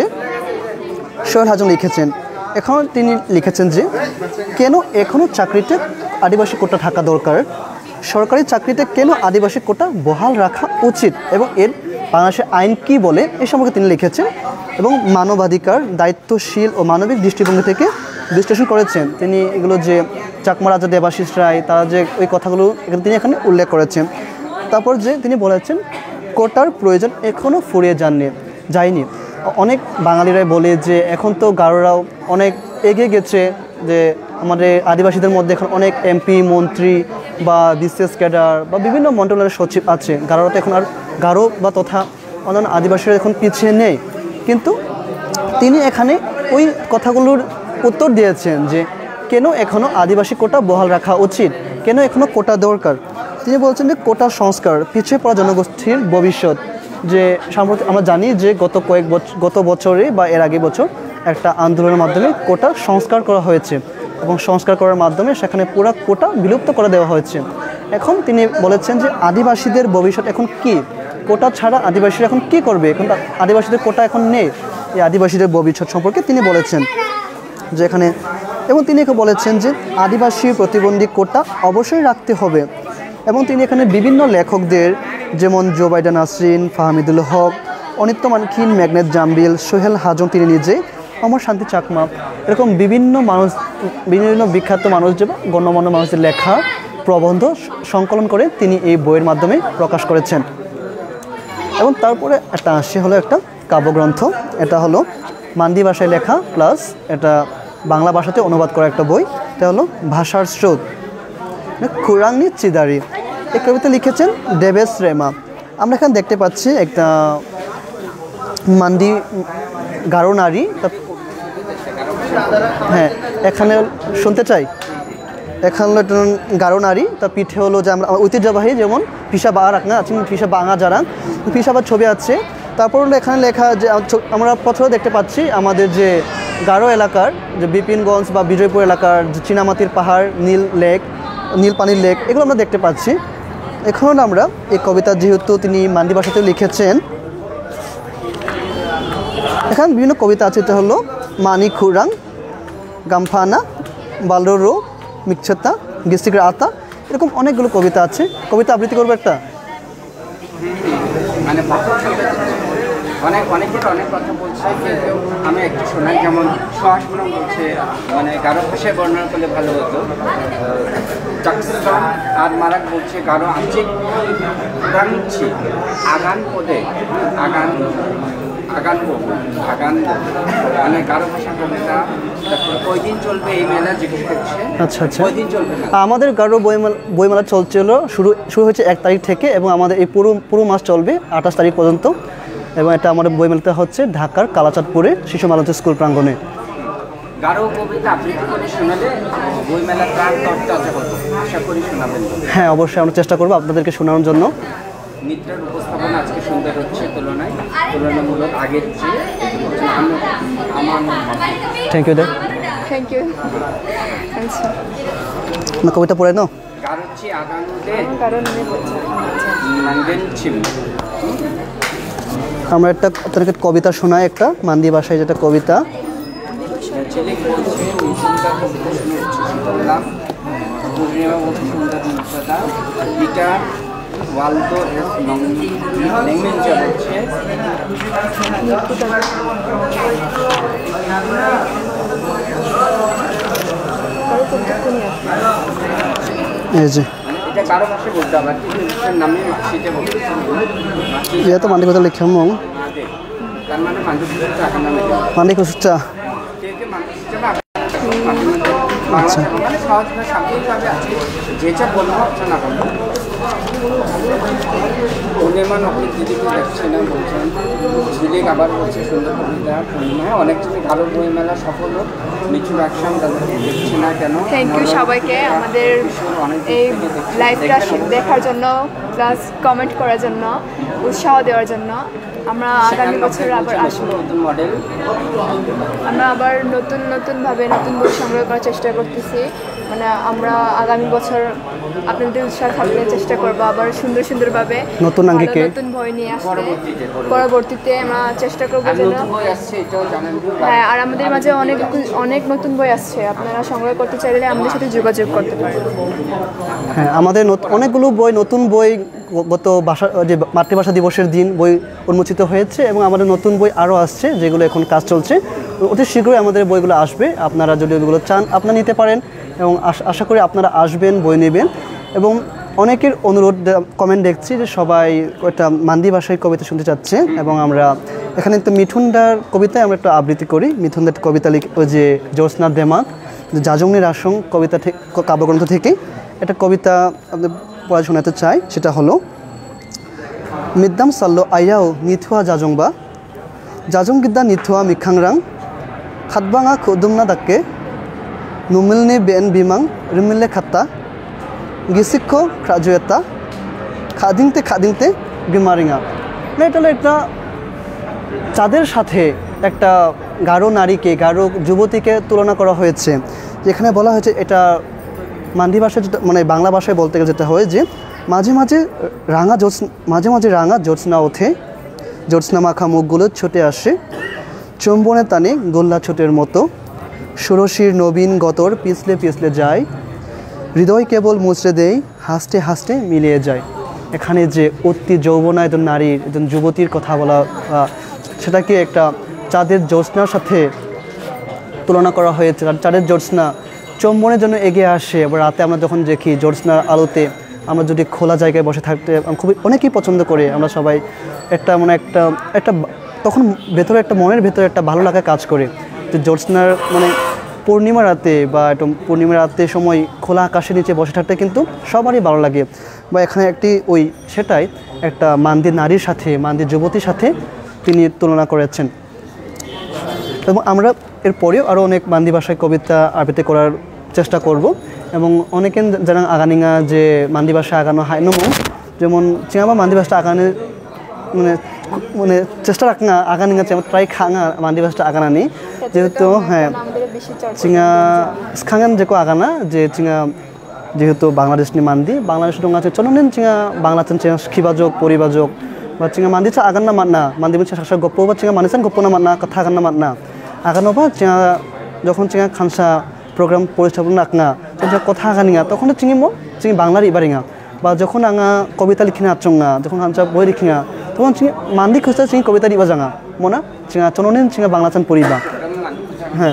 সোহেল হাজন লিখেছেন। এখন তিনি লিখেছেন যে কেন এখনও চাকরিতে আদিবাসী কোটা থাকা দরকার, সরকারি চাকরিতে কেন আদিবাসী কোটা বহাল রাখা উচিত, এবং এর বাংলাদেশের আইন কী বলে এই সম্পর্কে তিনি লিখেছেন, এবং মানবাধিকার, দায়িত্বশীল ও মানবিক দৃষ্টিভঙ্গি থেকে বিশ্লেষণ করেছেন। তিনি এগুলো যে চাকমা রাজা দেবাশিস রায়, তারা যে ওই কথাগুলো তিনি এখানে উল্লেখ করেছেন। তারপর যে তিনি বলেছেন কোটার প্রয়োজন এখনও ফুরিয়ে যাননি যায়নি। অনেক বাঙালিরাই বলে যে এখন তো গারোরাও অনেক এগিয়ে গেছে, যে আমাদের আদিবাসীদের মধ্যে এখন অনেক এমপি, মন্ত্রী বা বিসিএস ক্যাডার বা বিভিন্ন মন্ত্রণালয়ের সচিব আছে। গারোরা তো এখন আর গারো বা তথা অন্যান্য আদিবাসীরা এখন পিছিয়ে নেই। কিন্তু তিনি এখানে ওই কথাগুলোর উত্তর দিয়েছেন যে কেন এখনও আদিবাসী কোটা বহাল রাখা উচিত, কেন এখনও কোটা দরকার। তিনি বলছেন যে কোটা সংস্কার পিছিয়ে পড়া জনগোষ্ঠীর ভবিষ্যৎ। যে সাম্প্রতিক আমরা জানি যে গত কয়েক বছর গত বছরে বা এর আগে বছর একটা আন্দোলনের মাধ্যমে কোটা সংস্কার করা হয়েছে, এবং সংস্কার করার মাধ্যমে সেখানে পুরো কোটা বিলুপ্ত করে দেওয়া হয়েছে। এখন তিনি বলেছেন যে আদিবাসীদের ভবিষ্যৎ এখন কি, কোটা ছাড়া আদিবাসীরা এখন কি করবে, এখন আদিবাসীদের কোটা এখন নেই। এই আদিবাসীদের ভবিষ্যৎ সম্পর্কে তিনি বলেছেন যে এখানে, এবং তিনি বলেছেন যে আদিবাসী প্রতিবন্ধী কোটা অবশ্যই রাখতে হবে। এবং তিনি এখানে বিভিন্ন লেখকদের যেমন জোবাইদা নাসরিন, ফাহমিদুল হক, অনিত্য মানকিন, ম্যাগনেট জাম্বিল, সোহেল হাজন, তিনি নিজে, অমর শান্তি চাকমা, এরকম বিভিন্ন মানুষ, বিভিন্ন বিখ্যাত মানুষ যে গণ্যমান্য মানুষদের লেখা প্রবন্ধ সংকলন করে তিনি এই বইয়ের মাধ্যমে প্রকাশ করেছেন। এবং তারপরে একটা আসছে হলো একটা কাব্যগ্রন্থ, এটা হলো মান্ডি ভাষায় লেখা প্লাস এটা বাংলা ভাষাতে অনুবাদ করা একটা বই, এটা হলো ভাষার স্রোত, খুরাংনি চিদারি। এই কবিতা লিখেছেন দেবেশ রেমা। আমরা এখানে দেখতে পাচ্ছি একটা মান্ডি গারো নারী, হ্যাঁ এখানে শুনতে চাই, এখানে হলো একটা গারো নারী, তার পিঠে হলো যে আমরা ঐতিহ্যবাহী যেমন ফিসা বা রাখনা আছে, ফিসা বাঙা যারা ফিসা বা ছবি আছে। তারপর হলো এখানে লেখা যে আমরা প্রথমে দেখতে পাচ্ছি আমাদের যে গারো এলাকার যে বিপিনগঞ্জ বা বিজয়পুর এলাকার যে চীনামাটির পাহাড়, নীল লেক, নীল পানির লেক, এগুলো আমরা দেখতে পাচ্ছি। এখন আমরা এই কবিতা যেহেতু তিনি মান্ডি ভাষাতেও লিখেছেন, এখানে বিভিন্ন কবিতা আছে, এটা হলো মানি খুরাং, গামফানা, বালরো, মিকছতা, গিস্টিকের আতা, এরকম অনেকগুলো কবিতা আছে। কবিতা আবৃত্তি করবো একটা। মানে অনেক অনেকের অনেক কথা বলছে, কিন্তু আমি একটু শোনাই, যেমন সহাসনা বলছে মানে গারো ভাষায় বর্ণনা করলে ভালো হতো। চাকসম আর মারাক বলছে গারো আঞ্চিক রাংছি আগান পদে আগান আগান আগান মানে গারো ভাষা কবিতা। কয়দিন চলবে এই মেলা জিজ্ঞেস করছে? আচ্ছা আচ্ছা, কয়দিন চলবে? আমাদের গারো বইমেলা বইমেলা চলছিল, শুরু শুরু হয়েছে এক তারিখ থেকে এবং আমাদের এই পুরো পুরো মাস চলবে আঠাশ তারিখ পর্যন্ত। এবং এটা আমাদের বইমেলাতে হচ্ছে ঢাকার কালাচাঁদপুরে শিশু মালতী স্কুল প্রাঙ্গণে। গারো কবিতা আবৃত্তি করে শোনালে বইমেলা প্রাণ তরতাজা হতো, আশা করি শোনাবেন। হ্যাঁ অবশ্যই আমরা চেষ্টা করবো আপনাদেরকে শোনানোর জন্য। নৃত্যের উপস্থাপনা আজকে সুন্দর হচ্ছে তুলনায় তুলনামূলক আগের চেয়ে। আমার থ্যাংক ইউ দে, থ্যাংক ইউ। আচ্ছা, না কবিতা পড়ে নাও। গারোচ্ছি আগানুদে কারণ আমি বলছি নাঙ্গেন ছিম। আমরা একটা আপনাদেরকে কবিতা শোনাই, একটা মান্ডি ভাষায় যেটা কবিতা। ছেলে বলছে নিশ্চিন্তা কবিতা শুনে শীতললাম পূর্ণিমা বলছে সুন্দর নিত্যতা গিটার ওয়ালদো এস নেংমেঞ্জা বলছে এই যে এটা কারো ভাষায় বলতে হবে, কিন্তু নামে মাসিতে বলছে ইয়া তো মান্ডি কথা লিখাম তার মানে মান্ডি কুসুচ্চা আকার নামে মান্ডি কুসুচ্চা কে কে মান্ডি কুসুচ্চা বাংলা মানে সহজভাবে স্বাভাবিকভাবে আছে, যেটা বলবো হচ্ছে না বলবো। পূর্ণিমা নকলি দিদিকে দেখছে না বলছেন, ঝিলিক আবার বলছে সুন্দর কবিতা। পূর্ণিমা অনেক কিছু ভালো বইমেলা সফল হোক, মিঠু রাখসাম তাদেরকে দেখছে না কেন। থ্যাংক ইউ সবাইকে আমাদের এই লাইভটা দেখার জন্য প্লাস কমেন্ট করার জন্য, উৎসাহ দেওয়ার জন্য। আমরা আগামী বছর আবার আসবো, নতুন মডেল আমরা আবার নতুন নতুনভাবে নতুন বই সংগ্রহ করার চেষ্টা করতেছি। মানে আমরা আগামী বছর আপনাদের উৎসাহ থাকলে চেষ্টা করবো আবার সুন্দর সুন্দরভাবে নতুন আঙ্গিকে নতুন বই নিয়ে আসতে। পরবর্তীতে আমরা চেষ্টা করবো যেন, বই আসছে এটাও জানেন। হ্যাঁ আর আমাদের মাঝে অনেক অনেক নতুন বই আসছে, আপনারা সংগ্রহ করতে চাইলে আমাদের সাথে যোগাযোগ করতে পারেন। হ্যাঁ আমাদের অনেকগুলো বই, নতুন বই গত ভাষা যে মাতৃভাষা দিবসের দিন বই উন্মোচিত হয়েছে এবং আমাদের নতুন বই আরও আসছে যেগুলো এখন কাজ চলছে। অতি শীঘ্রই আমাদের বইগুলো আসবে, আপনারা যদি ওইগুলো চান আপনারা নিতে পারেন এবং আশা করি আপনারা আসবেন, বই নেবেন। এবং অনেকের অনুরোধ কমেন্ট দেখছি যে সবাই একটা মান্ডি ভাষায় কবিতা শুনতে চাচ্ছে এবং আমরা এখানে একটা মিঠুনদার কবিতায় আমরা একটা আবৃত্তি করি। মিঠুনদার কবিতা লিখ ওই যে জ্যোৎস্নার দেমাক জাজংনির আসং কবিতা থেকে কাব্যগ্রন্থ থেকে একটা কবিতা আপনাদের পড়া শোনাতে চাই। সেটা হলো মিদ্দাম সাল্লো আয়াও নিথুয়া জাজংবা জাজং গিদ্দা নিথুয়া মিখাংরাং খাতবাঙা খুদুমনা দাক্কে নুমিলনি বেন বিমাং রিমিলে খাত্তা গিসিক্ষ খাজুয়েতা খাদিংতে খাদিংতে গিমারিঙা। মানে এটা হলো একটা চাঁদের সাথে একটা গারো নারীকে, গারো যুবতীকে তুলনা করা হয়েছে। যেখানে বলা হয়েছে এটা মান্ডি ভাষায় যেটা মানে বাংলা ভাষায় বলতে গেলে যেটা হয় যে মাঝে মাঝে রাঙা জ্যোৎস্না মাঝে মাঝে রাঙা জ্যোৎস্না ওঠে, জ্যোৎস্না মাখা মুখগুলো ছুটে আসে চুম্বনে টানে গোল্লা ছোটের মতো, ষোড়শীর নবীন গতর পিছলে পিছলে যায়, হৃদয় কেবল মুচড়ে দেয় হাসতে হাসতে মিলিয়ে যায়। এখানে যে অতি যৌবনা একজন নারীর, একজন যুবতীর কথা বলা, সেটাকে একটা চাঁদের জ্যোৎস্নার সাথে তুলনা করা হয়েছে। কারণ চাঁদের জ্যোৎস্না চুম্বনের জন্য এগিয়ে আসে। এবার রাতে আমরা যখন দেখি জ্যোৎস্নার আলোতে আমরা যদি খোলা জায়গায় বসে থাকতে খুবই অনেকেই পছন্দ করে, আমরা সবাই একটা মানে একটা একটা তখন ভেতরে একটা মনের ভেতরে একটা ভালো লাগা কাজ করে যে জ্যোৎস্নার মানে পূর্ণিমা রাতে বা একটু পূর্ণিমা রাতে সময় খোলা আকাশের নিচে বসে থাকতে কিন্তু সবারই ভালো লাগে। বা এখানে একটি ওই সেটাই একটা মান্দি নারীর সাথে মান্দি যুবতীর সাথে তিনি তুলনা করেছেন। এবং আমরা এরপরেও আরও অনেক মান্দি ভাষায় কবিতা আবৃত্তি করার চেষ্টা করব। এবং অনেকে যারা আগানিঙা যে মান্দি ভাষা আগানো হয় নমো যেমন চিঙা বা মান্দি ভাষা আগানের মানে মানে চেষ্টা রাখ না আগানিঙা চেয়ে ট্রাই খাঙা মান্দি ভাষা আগানানি যেহেতু হ্যাঁ চিঙা খাঙান যেকো আগানা যে চিঙা যেহেতু বাংলাদেশনি মান্দি বাংলাদেশ দং আছে চলনেন চিঙা বাংলাতেন চিঙা খিবাজক পরিবাজক বা চিঙা মান্দি চা আগান না মাননা মান্দি বলছে শাসা গপ্প বা চিঙা মানিসান গপ্প না মাননা কথা আগান না মাননা আগানো বা চিঙা যখন চিঙা খানসা প্রোগ্রাম পরিচালনা আঁকা যখন কথা আগানিঙা তখন চিঙিম চিঙি বাংলার ইবারিঙা বা যখন আঙা কবিতা লিখিনা আচঙ্গা যখন খানসা বই লিখিঙা তখন চিঙি মান্দি খুঁজতে চিঙি কবিতা দিবা যাঙা মনা চিঙা চলনেন চিঙা বাংলাচান পড়িবা হ্যাঁ।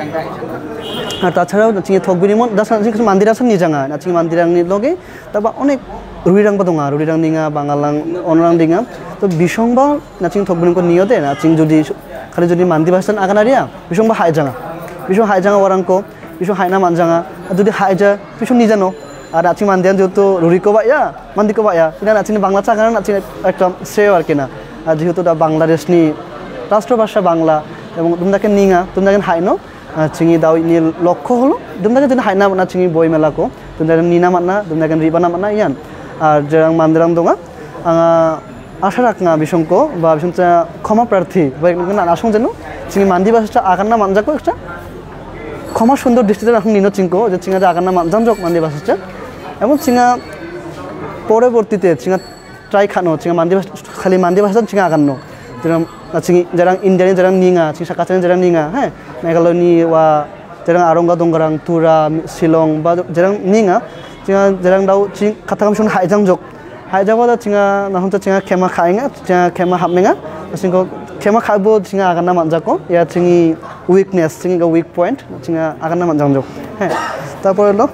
আর তাছাড়াও চিঙি থকবিরিমন কিছু মান্দির আছেন নিজাঙা না চিঙি মান্দিরাংনি লগে তারপর অনেক রুড়িরাংবা দঙা রুড়িরাং নিঙা বাঙালাং অনরাং দিঙা তো বিসংবা না চিঙি থকবিরিমকে নিয়ে দে না চিং যদি খালি যদি মান্দি ভাষান আগানারিয়া বিসংবা হাই জাঙা বিসং হাই জাঙা ওরাংক বিসং হাইনা মানজাঙা যদি হাই যা বিসং নিজানো আর নাচি মান্দিয়ান যেহেতু রুড়িকো বা ইয়া মান্দিকো বা ইয়া কিনা নাচিনি বাংলা চাগানা নাচি একটা শ্রেয় আর কিনা আর যেহেতু বাংলাদেশনি রাষ্ট্রভাষা বাংলা এবং তোমরাকে নিঙা তোমরাকে হাইনো চিঙি দাও নিয়ে লক্ষ্য হলো তোমরাকে যদি হাইনা মানা চিঙি বই মেলাকো তোমরাকে নিনা মানা তোমরাকে রিবানা মানা ইয়ান আর যেরাং মান্দিরাং দঙা আশা রাখনা বিশঙ্ক বা বিশং ক্ষমা প্রার্থী বা আসং যেন চিঙি মান্দি ভাষাটা আগান্না মানজাকো একটা ক্ষমা সুন্দর দৃষ্টিতে এখন নিনো চিঙ্কো যে চিঙা যে আগান্না মানজান যোগ মান্দি ভাষাটা এবং চিঙা পরবর্তীতে চিঙা ট্রাই খানো চিঙা মান্দি ভাষা খালি মান্দি ভাষা চিঙা আগান্ন যেরকম চিঙি যারা ইন্ডিয়ানি যারা নিঙা চিঙা সাকাচানি যারা নিঙা হ্যাঁ মেঘালয়নি বা যারা আরঙ্গা দঙ্গারাং তুরা শিলং বা যারা নিঙা চিঙা যারা দাও চিং খাতাকাম শুন হাইজাং যোগ হাইজাবা চিঙা নাহন চিঙা খেমা খাইঙা চিঙা খেমা হাবমেঙা চিংকো খেমা খাইবো চিঙা আগান্না মানজাকো ইয়া চিঙি উইকনেস চিঙি উইক পয়েন্ট চিঙা আগান্না মানজাং যোগ হ্যাঁ। তারপরে হলো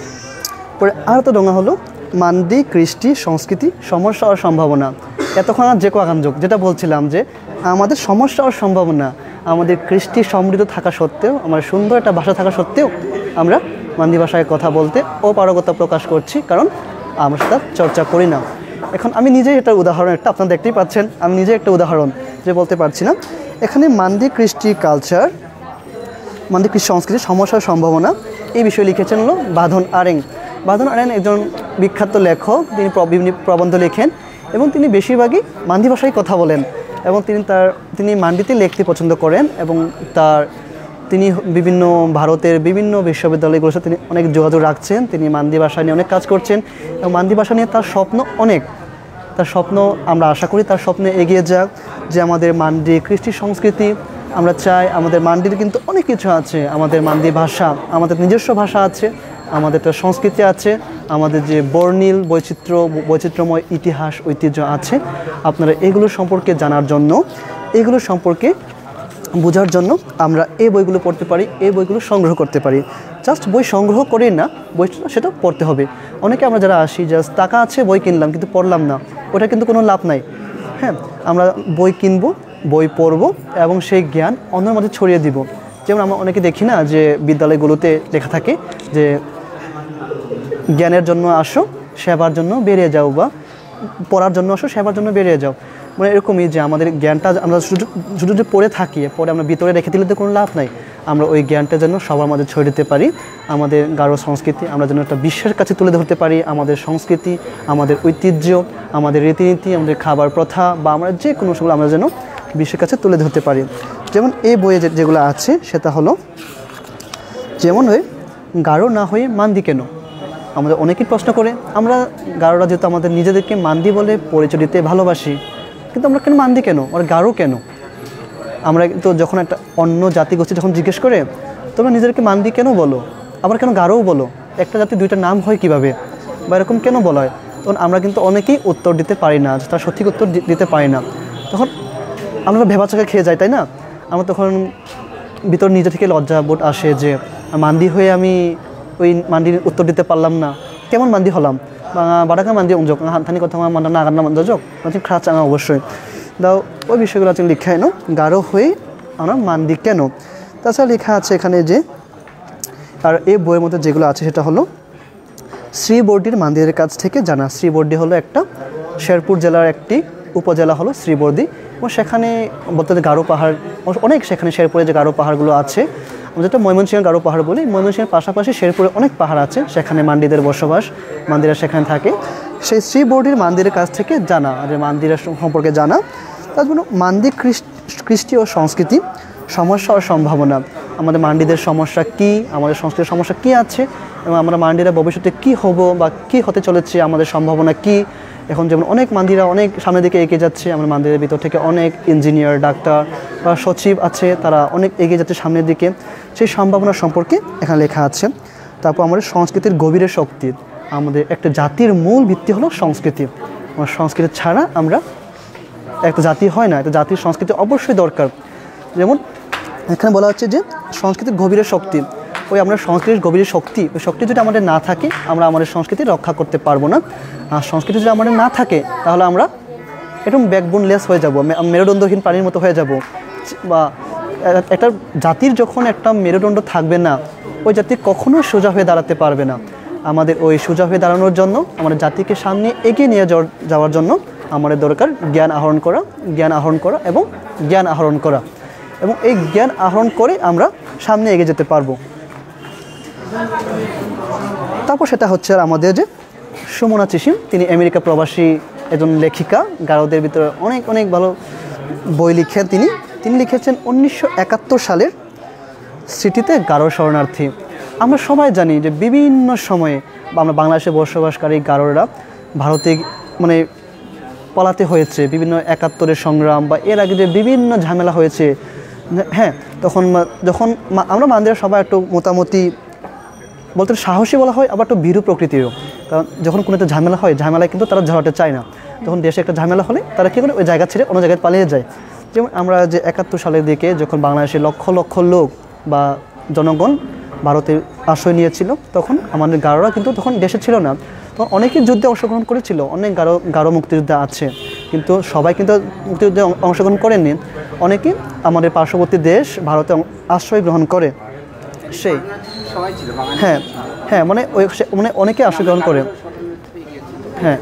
পরে আর তো ডঙা হলো মান্দি কৃষ্টি সংস্কৃতি সমস্যা আর সম্ভাবনা এতক্ষণ আর যে কো আগান যোগ যেটা বলছিলাম যে আমাদের সমস্যা আর সম্ভাবনা আমাদের কৃষ্টি সমৃদ্ধ থাকা সত্ত্বেও আমার সুন্দর একটা ভাষা থাকা সত্ত্বেও আমরা মান্দি ভাষায় কথা বলতে অপারগতা প্রকাশ করছি কারণ আমরা সেটা চর্চা করি না। এখন আমি নিজেই এটার উদাহরণ একটা আপনারা দেখতেই পাচ্ছেন আমি নিজে একটা উদাহরণ যে বলতে পারছি না এখানে মান্দি কৃষ্টি কালচার মান্দি কৃষ্টি সংস্কৃতি সমস্যার সম্ভাবনা এই বিষয়ে লিখেছেন হলো বাঁধন আরেং। বাঁধন আরেং একজন বিখ্যাত লেখক তিনি বিভিন্ন প্রবন্ধ লেখেন এবং তিনি বেশিরভাগই মান্দি ভাষায় কথা বলেন এবং তিনি তার তিনি মান্ডিতে লিখতে পছন্দ করেন এবং তার তিনি বিভিন্ন ভারতের বিভিন্ন বিশ্ববিদ্যালয়গুলোর সাথে তিনি অনেক যোগাযোগ রাখছেন তিনি মান্দি ভাষা নিয়ে অনেক কাজ করছেন এবং মান্দি ভাষা নিয়ে তার স্বপ্ন অনেক তার স্বপ্ন আমরা আশা করি তার স্বপ্নে এগিয়ে যাক যে আমাদের মান্ডি কৃষ্টি সংস্কৃতি আমরা চাই আমাদের মান্ডির কিন্তু অনেক কিছু আছে আমাদের মান্দি ভাষা আমাদের নিজস্ব ভাষা আছে আমাদের একটা সংস্কৃতি আছে আমাদের যে বর্ণিল বৈচিত্র্য বৈচিত্র্যময় ইতিহাস ঐতিহ্য আছে আপনারা এগুলো সম্পর্কে জানার জন্য এগুলো সম্পর্কে বোঝার জন্য আমরা এই বইগুলো পড়তে পারি এই বইগুলো সংগ্রহ করতে পারি জাস্ট বই সংগ্রহ করেই না বইটা সেটা পড়তে হবে অনেকে আমরা যারা আসি জাস্ট টাকা আছে বই কিনলাম কিন্তু পড়লাম না ওটা কিন্তু কোনো লাভ নাই হ্যাঁ আমরা বই কিনবো বই পড়বো এবং সেই জ্ঞান অন্যের মধ্যে ছড়িয়ে দিব যেমন আমরা অনেকে দেখি না যে বিদ্যালয়গুলোতে লেখা থাকে যে জ্ঞানের জন্য আসো সেবার জন্য বেরিয়ে যাও বা পড়ার জন্য আসো সেবার জন্য বেরিয়ে যাও মানে এরকমই যে আমাদের জ্ঞানটা আমরা শুধু শুধু যে পড়ে থাকি পরে আমরা ভিতরে রেখে দিলে তো কোনো লাভ নাই আমরা ওই জ্ঞানটা যেন সবার মাঝে ছড়িয়ে দিতে পারি আমাদের গারো সংস্কৃতি আমরা যেন একটা বিশ্বের কাছে তুলে ধরতে পারি আমাদের সংস্কৃতি আমাদের ঐতিহ্য আমাদের রীতিনীতি আমাদের খাবার প্রথা বা আমরা যে কোনো সেগুলো আমরা যেন বিশ্বের কাছে তুলে ধরতে পারি যেমন এই বইয়ে যেগুলো আছে সেটা হলো যেমন হয়ে গারো না হয়ে মান্দি কেন আমাদের অনেকেই প্রশ্ন করে আমরা গারোরা যেহেতু আমাদের নিজেদেরকে মান্দি বলে পরিচয় দিতে ভালোবাসি কিন্তু আমরা কেন মান্দি কেন আর গারো কেন আমরা তো যখন একটা অন্য জাতিগোষ্ঠী যখন জিজ্ঞেস করে তোমরা নিজেদেরকে মান্দি কেন বলো আবার কেন গারোও বলো একটা জাতি দুইটা নাম হয় কিভাবে বা এরকম কেন বলা হয় তখন আমরা কিন্তু অনেকেই উত্তর দিতে পারি না তার সঠিক উত্তর দিতে পারি না তখন আমরা ভেবাচাকে খেয়ে যাই তাই না আমরা তখন ভিতর নিজে থেকে লজ্জা বোধ আসে যে মান্দি হয়ে আমি ওই মান্দির উত্তর দিতে পারলাম না কেমন মান্দি হলাম বাড়াকা মান্দি অঞ্জক হানথানি কথা আমার মান্না নাগান্না মঞ্জক খারাপ চাঙা অবশ্যই দাও ওই বিষয়গুলো আছে লিখায় না গাঢ় হয়ে আমরা মান্দি কেন তাছাড়া লেখা আছে এখানে যে আর এই বইয়ের মধ্যে যেগুলো আছে সেটা হলো শ্রীবর্দীর মান্দিরের কাছ থেকে জানা শ্রীবর্দী হলো একটা শেরপুর জেলার একটি উপজেলা হলো শ্রীবর্দী এবং সেখানে বলতে গারো পাহাড় অনেক সেখানে শেরপুরে যে গারো পাহাড়গুলো আছে যেটা ময়মনসিংহের গারো পাহাড় বলি ময়মনসিংহের পাশাপাশি শেরপুরে অনেক পাহাড় আছে সেখানে মান্ডিদের বসবাস মান্দিরা সেখানে থাকে সেই শ্রীবর্দীর মান্দিরের কাছ থেকে জানা যে মান্দিরের সম্পর্কে জানা তার জন্য মান্দি কৃষ্টি ও সংস্কৃতি সমস্যা ও সম্ভাবনা আমাদের মান্ডিদের সমস্যা কি আমাদের সংস্কৃতির সমস্যা কি আছে এবং আমরা মান্ডিরা ভবিষ্যতে কি হব বা কি হতে চলেছে আমাদের সম্ভাবনা কি এখন যেমন অনেক মান্দিরা অনেক সামনের দিকে এগিয়ে যাচ্ছে আমার মান্দিরের ভিতর থেকে অনেক ইঞ্জিনিয়ার ডাক্তার বা সচিব আছে তারা অনেক এগিয়ে যাচ্ছে সামনের দিকে সেই সম্ভাবনা সম্পর্কে এখানে লেখা আছে তারপর আমাদের সংস্কৃতির গভীরের শক্তি আমাদের একটা জাতির মূল ভিত্তি হলো সংস্কৃতি আমার সংস্কৃতি ছাড়া আমরা একটা জাতি হয় না একটা জাতির সংস্কৃতি অবশ্যই দরকার যেমন এখানে বলা হচ্ছে যে সংস্কৃতির গভীরের শক্তি ওই আমরা সংস্কৃতির গভীরের শক্তি ওই শক্তি যদি আমাদের না থাকে আমরা আমাদের সংস্কৃতি রক্ষা করতে পারবো না আর সংস্কৃতি যদি আমাদের না থাকে তাহলে আমরা একদম ব্যাকবোনলেস হয়ে যাব মেরুদণ্ডহীন প্রাণীর মতো হয়ে যাব বা একটা জাতির যখন একটা মেরুদণ্ড থাকবে না ওই জাতি কখনো সোজা হয়ে দাঁড়াতে পারবে না আমাদের ওই সোজা হয়ে দাঁড়ানোর জন্য আমাদের জাতিকে সামনে এগিয়ে নিয়ে যাওয়ার জন্য আমাদের দরকার জ্ঞান আহরণ করা জ্ঞান আহরণ করা এবং জ্ঞান আহরণ করা এবং এই জ্ঞান আহরণ করে আমরা সামনে এগিয়ে যেতে পারবো তারপর সেটা হচ্ছে আমাদের যে সুমনা চিসিম তিনি আমেরিকা প্রবাসী একজন লেখিকা গারোদের ভিতরে অনেক অনেক ভালো বই লিখেন তিনি তিনি লিখেছেন উনিশশো একাত্তর সালের স্মৃতিতে গারো শরণার্থী আমরা সবাই জানি যে বিভিন্ন সময়ে আমরা বাংলাদেশে বসবাসকারী গারোরা ভারতে মানে পালাতে হয়েছে বিভিন্ন একাত্তরের সংগ্রাম বা এর আগে যে বিভিন্ন ঝামেলা হয়েছে হ্যাঁ তখন যখন আমরা মান্দিরা সবাই একটু মোটামুটি বলতে সাহসী বলা হয় আবার একটু ভীরু প্রকৃতিরও কারণ যখন কোনো একটা ঝামেলা হয় ঝামেলায় কিন্তু তারা ঝরাতে চায় না তখন দেশে একটা ঝামেলা হলে তারা কী করে ওই জায়গা ছেড়ে অন্য জায়গায় পালিয়ে যায় যেমন আমরা যে একাত্তর সালের দিকে যখন বাংলাদেশে লক্ষ লক্ষ লোক বা জনগণ ভারতে আশ্রয় নিয়েছিল তখন আমাদের গারোরা কিন্তু তখন দেশে ছিল না তখন অনেকেই যুদ্ধে অংশগ্রহণ করেছিল অনেক গারো গারো মুক্তিযুদ্ধে আছে কিন্তু সবাই কিন্তু মুক্তিযুদ্ধে অংশগ্রহণ করেননি অনেকেই আমাদের পার্শ্ববর্তী দেশ ভারতে আশ্রয় গ্রহণ করে সেই হ্যাঁ হ্যাঁ মানে ওই মানে অনেকে আশ্রয় গ্রহণ করে হ্যাঁ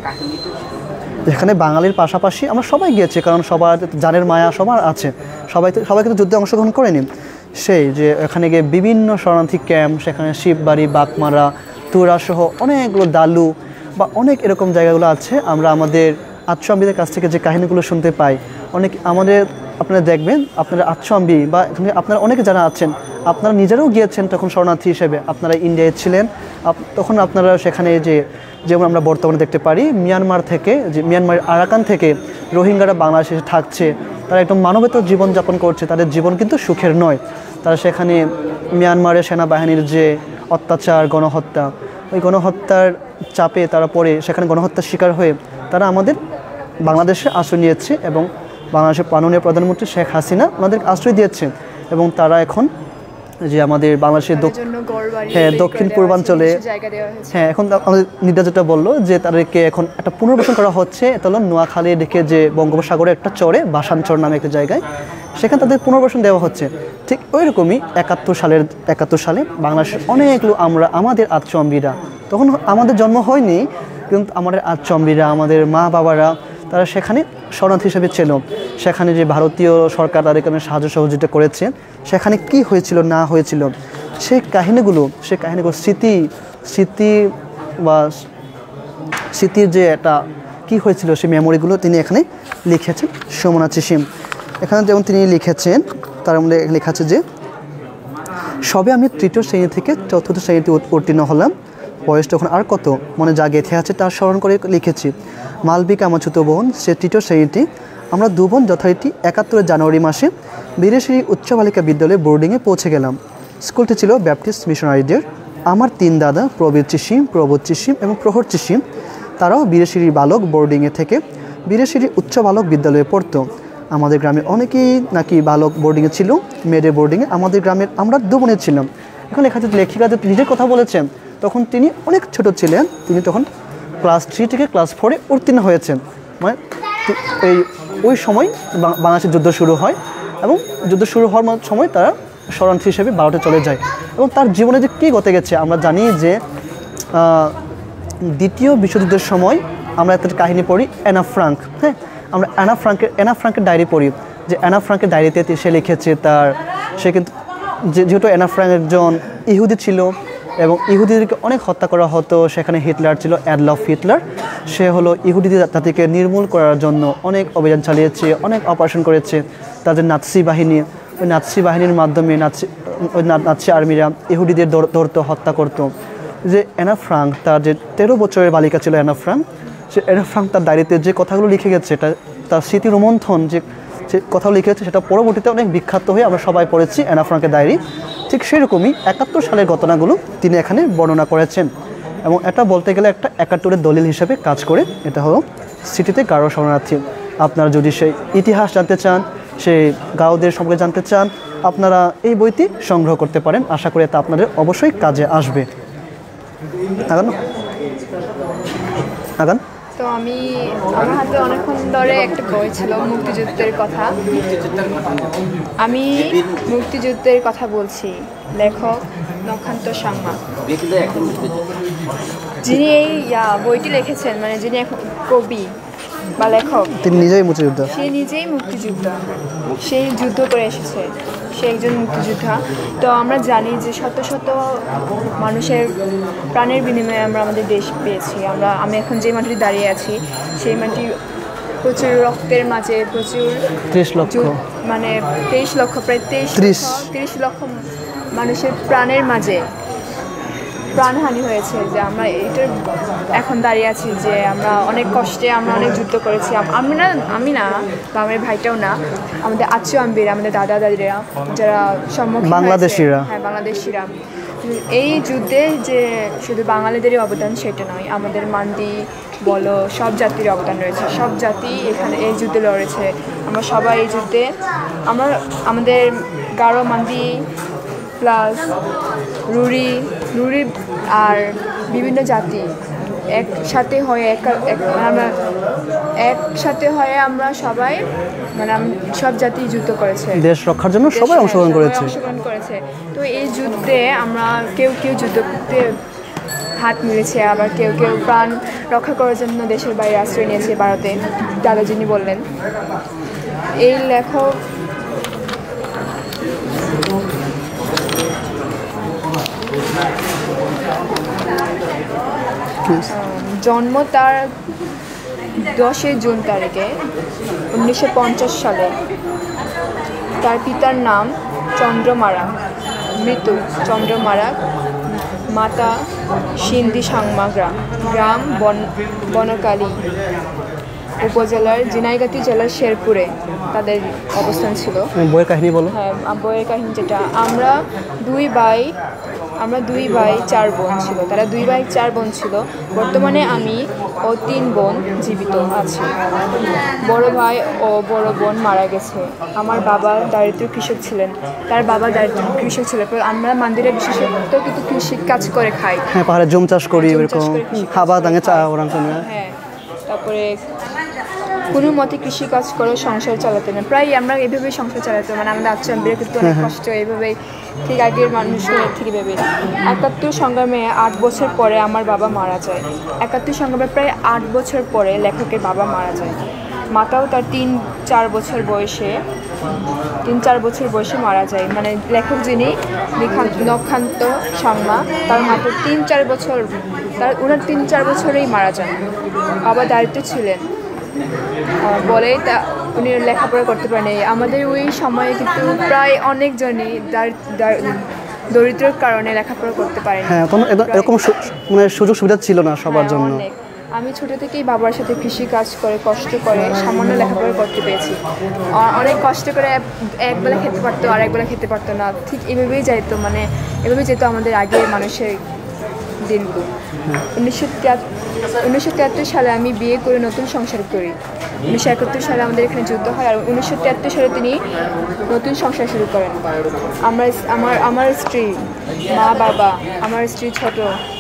যেখানে বাঙালির পাশাপাশি আমরা সবাই গিয়েছি কারণ সবার জানের মায়া সবার আছে সবাই তো সবাই কিন্তু যুদ্ধে অংশগ্রহণ করেনি সেই যে এখানে গিয়ে বিভিন্ন শরণার্থী ক্যাম্প সেখানে শিববাড়ি বাঘমারা তুরা সহ অনেকগুলো দালু বা অনেক এরকম জায়গাগুলো আছে আমরা আমাদের আত্মসম্বিদের কাছ থেকে যে কাহিনীগুলো শুনতে পাই অনেক আমাদের আপনারা দেখবেন আপনারা আত্মসম্বি বা এখানে আপনারা অনেকে যারা আছেন আপনারা নিজেরাও গিয়েছেন তখন শরণার্থী হিসেবে আপনারা ইন্ডিয়ায় ছিলেন তখন আপনারা সেখানে যে যেমন আমরা বর্তমানে দেখতে পারি মিয়ানমার থেকে যে মিয়ানমার আরাকান থেকে রোহিঙ্গারা বাংলাদেশে থাকছে তারা একদম মানবেতর জীবনযাপন করছে তাদের জীবন কিন্তু সুখের নয় তারা সেখানে মিয়ানমারের সেনাবাহিনীর যে অত্যাচার গণহত্যা ওই গণহত্যার চাপে তারা পড়ে সেখানে গণহত্যার শিকার হয়ে তারা আমাদের বাংলাদেশে আশ্রয় নিয়েছে এবং বাংলাদেশের মাননীয় প্রধানমন্ত্রী শেখ হাসিনা ওনাদেরকে আশ্রয় দিয়েছে এবং তারা এখন যে আমাদের বাংলাদেশের হ্যাঁ দক্ষিণ পূর্বাঞ্চলে হ্যাঁ এখন আমাদের নির্দা যেটা বললো যে তাদেরকে এখন একটা পুনর্বাসন করা হচ্ছে এটা হলো নোয়াখালী দিকে যে বঙ্গোপসাগরে একটা চরে বাসানচর নামে একটা জায়গায় সেখানে তাদের পুনর্বাসন দেওয়া হচ্ছে ঠিক ওই রকমই একাত্তর সালের একাত্তর সালে বাংলাদেশের অনেক লোক আমরা আমাদের আত্মম্বীরা তখন আমাদের জন্ম হয়নি কিন্তু আমাদের আত্মম্বীরা আমাদের মা বাবারা তারা সেখানে শরণার্থী হিসেবে ছিল সেখানে যে ভারতীয় সরকার তাদের এখানে সাহায্য সহযোগিতা করেছে সেখানে কি হয়েছিল না হয়েছিল সেই কাহিনীগুলো সেই কাহিনীগুলো স্মৃতি স্মৃতি বা স্মৃতির যে একটা কী হয়েছিল সেই মেমোরিগুলো তিনি এখানে লিখেছেন সুমনা চিসিম এখানে যেমন তিনি লিখেছেন তার মধ্যে লেখা আছে যে সবে আমি তৃতীয় শ্রেণী থেকে চতুর্থ শ্রেণীতে উত্তীর্ণ হলাম বয়স তখন আর কত মনে যা গেঁথে আছে তার স্মরণ করে লিখেছি মালবিকা আমার ছোটো বোন সে তৃতীয় শ্রেণীতে আমরা দু বোন যথারীতি একাত্তরের জানুয়ারি মাসে বীরেশ্বরী উচ্চ বালিকা বিদ্যালয়ে বোর্ডিংয়ে পৌঁছে গেলাম স্কুলটি ছিল ব্যাপটিস্ট মিশনারিদের আমার তিন দাদা প্রবীর চিসিম প্রবোধ চিসিম এবং প্রহর চিসিম তারাও বীরেশ্বরী বালক বোর্ডিংয়ে থেকে বীরেশ্বরী উচ্চ বালক বিদ্যালয়ে পড়তো আমাদের গ্রামে অনেকেই নাকি বালক বোর্ডিংয়ে ছিল মেয়েদের বোর্ডিংয়ে আমাদের গ্রামের আমরা দু বোনের ছিলাম এখন লেখা লেখিকা নিজের কথা বলেছেন তখন তিনি অনেক ছোট ছিলেন, তিনি তখন ক্লাস থ্রি থেকে ক্লাস ফোরে উত্তীর্ণ হয়েছেন। মানে এই ওই সময় বাংলাদেশের যুদ্ধ শুরু হয় এবং যুদ্ধ শুরু হওয়ার সময় তারা শরণার্থী হিসেবে ভারতে চলে যায়। এবং তার জীবনে যে কী ঘটে গেছে আমরা জানি যে দ্বিতীয় বিশ্বযুদ্ধের সময় আমরা একটা কাহিনী পড়ি অ্যানা ফ্রাঙ্ক। হ্যাঁ, আমরা অ্যানা ফ্রাঙ্কের অ্যানা ফ্রাঙ্কের ডায়েরি পড়ি, যে অ্যানা ফ্রাঙ্কের ডায়েরিতে সে লিখেছে তার সে কিন্তু যেহেতু অ্যানা ফ্রাঙ্ক একজন ইহুদি ছিল এবং ইহুদিদেরকে অনেক হত্যা করা হতো, সেখানে হিটলার ছিল, অ্যাডলফ হিটলার। সে হলো ইহুদি জাতিকে নির্মূল করার জন্য অনেক অভিযান চালিয়েছে, অনেক অপারেশন করেছে। তাদের নাৎসি বাহিনী, ওই নাৎসি বাহিনীর মাধ্যমে নাৎসি ওই নাৎসি আর্মিরা ইহুদিদের ধরতো, হত্যা করতো। যে অ্যানা ফ্রাঙ্ক, তার যে তেরো বছরের বালিকা ছিল অ্যানা ফ্রাঙ্ক, সে অ্যানা ফ্রাঙ্ক তার ডায়েরিতে যে কথাগুলো লিখে গেছে, এটা তার স্মৃতি রোমন্থন যে যে কথাগুলো লিখে গেছে সেটা পরবর্তীতে অনেক বিখ্যাত হয়ে আমরা সবাই পড়েছি অ্যানা ফ্রাঙ্কের ডায়েরি। ঠিক সেরকমই একাত্তর সালের ঘটনাগুলো তিনি এখানে বর্ণনা করেছেন এবং এটা বলতে গেলে একটা একাত্তরের দলিল হিসেবে কাজ করে। এটা হলো সিটিতে গারো শরণার্থী। আপনারা যদি সেই ইতিহাস জানতে চান, সেই গারোদের সম্পর্কে জানতে চান, আপনারা এই বইটি সংগ্রহ করতে পারেন। আশা করি এটা আপনাদের অবশ্যই কাজে আসবে। আগান আগান তো আমি আমার হাতে অনেকক্ষণ ধরে একটা বই ছিল মুক্তিযুদ্ধের কথা। আমি মুক্তিযুদ্ধের কথা বলছি, লেখক নক্ষান্ত সাংমা, যিনি এই বইটি লিখেছেন, মানে যিনি এখন কবি বা লেখক, তিনি নিজেই মুক্তিযোদ্ধা। সে নিজেই মুক্তিযোদ্ধা, সেই যুদ্ধ করে এসেছে, সে একজন মুক্তিযোদ্ধা। তো আমরা জানি যে শত শত মানুষের প্রাণের বিনিময়ে আমরা আমাদের দেশ পেয়েছি। আমরা আমি এখন যে মাটিতে দাঁড়িয়ে আছি সেই মাটি প্রচুর রক্তের মাঝে, প্রচুর ত্রিশ লক্ষ মানে তেইশ লক্ষ প্রায় তেইশ ত্রিশ তিরিশ লক্ষ মানুষের প্রাণের মাঝে প্রাণহানি হয়েছে। যে আমরা এইটার এখন দাঁড়িয়ে আছি যে আমরা অনেক কষ্টে, আমরা অনেক যুদ্ধ করেছি। আমি না আমি না বা আমার ভাইটাও না, আমাদের আচ্ছু আম্বিরা, আমাদের দাদা দাদিরা যারা সম্মুখীন বাংলাদেশিরা, হ্যাঁ বাংলাদেশিরা, এই যুদ্ধে যে শুধু বাঙালিদেরই অবদান সেটা নয়, আমাদের মান্ডি বলো সব জাতির অবদান রয়েছে। সব জাতি এখানে এই যুদ্ধে লড়েছে। আমরা সবাই এই যুদ্ধে, আমরা আমাদের গারো, মান্ডি প্লাস রুড়ি রুড়ি আর বিভিন্ন জাতি একসাথে হয়ে এক আমরা একসাথে হয়ে আমরা সবাই মানে সব জাতি যুদ্ধ করেছে, দেশ রক্ষার জন্য সবাই অংশগ্রহণ করেছে অংশগ্রহণ করেছে তো এই যুদ্ধে আমরা কেউ কেউ যুদ্ধ করতে হাত মিলেছে, আবার কেউ কেউ প্রাণ রক্ষা করার জন্য দেশের বাইরে আশ্রয় নিয়েছে ভারতে। দাদা যিনি বললেন, এই লেখক জন্ম তার দশই জুন তারিখে উনিশশো পঞ্চাশ সালে। তার পিতার নাম চন্দ্রমারা, মৃত্যু চন্দ্রমারা, মাতা সিন্ধি সাংমা, গ্রাম গ্রাম বন বনকালী উপজেলার ঝিনাইগাতি জেলার শেরপুরে তাদের অবস্থান ছিল। বইয়ের কাহিনী বলো। হ্যাঁ, বইয়ের কাহিনী যেটা, আমরা দুই ভাই আমরা দুই ভাই চার বোন ছিল, তারা দুই ভাই চার বোন ছিল। বর্তমানে আমি ও তিন বোন জীবিত আছি। বড় ভাই ও বড় বোন মারা গেছে। আমার বাবা দারিদ্র কৃষক ছিলেন, তার বাবা দারিদ্র কৃষক ছিল। আমরা মন্দিরে বিশেষত কিন্তু কৃষি কাজ করে খাই। হ্যাঁ, পাহাড়ে জম চাষ করি, এরকম খাবার দাঙে চা ওরাং। হ্যাঁ, তারপরে কোনো মতে কৃষিকাজ করে সংসার চালাতে না, প্রায় আমরা এইভাবেই সংসার চালাতে, মানে আমাদের আচ্ছা আম্বিরা কিন্তু অনেক কষ্ট এইভাবেই, ঠিক আগের মানুষগুলো ঠিক ভেবে। একাত্তর সংগ্রামে আট বছর পরে আমার বাবা মারা যায়। একাত্তর সংগ্রামে প্রায় আট বছর পরে লেখকের বাবা মারা যায়। মাতাও তার তিন চার বছর বয়সে তিন চার বছর বয়সে মারা যায়। মানে লেখক যিনি নক্ষান্ত সাংমা, তার মাত্র তিন চার বছর তার ওনার তিন চার বছরেই মারা যান। বাবা দারিদ্র ছিলেন বলে তা উনি লেখাপড়া করতে পারেন। আমাদের ওই সময়ে কিন্তু প্রায় অনেকজনই দরিদ্রের কারণে লেখাপড়া করতে পারেন। হ্যাঁ, কোনো এরকম মানে সুযোগ সুবিধা ছিল না সবার জন্য। আমি ছোটো থেকেই বাবার সাথে কৃষি কাজ করে কষ্ট করে সামান্য লেখাপড়া করতে পেরেছি। অনেক কষ্ট করে একবেলা খেতে পারতো আর একবেলা খেতে পারতো না, ঠিক এভাবেই যাইতো, মানে এভাবেই যেত আমাদের আগের মানুষের দিনগুলো। উনিশশো তিয়াত্তর উনিশশো তিয়াত্তর সালে আমি বিয়ে করে নতুন সংসার করি। উনিশশো একাত্তর সালে আমাদের এখানে যুদ্ধ হয় আর উনিশশো তিয়াত্তর সালে তিনি নতুন সংসার শুরু করেন। আমরা আমার আমার স্ত্রী, মা বাবা, আমার স্ত্রী ছোট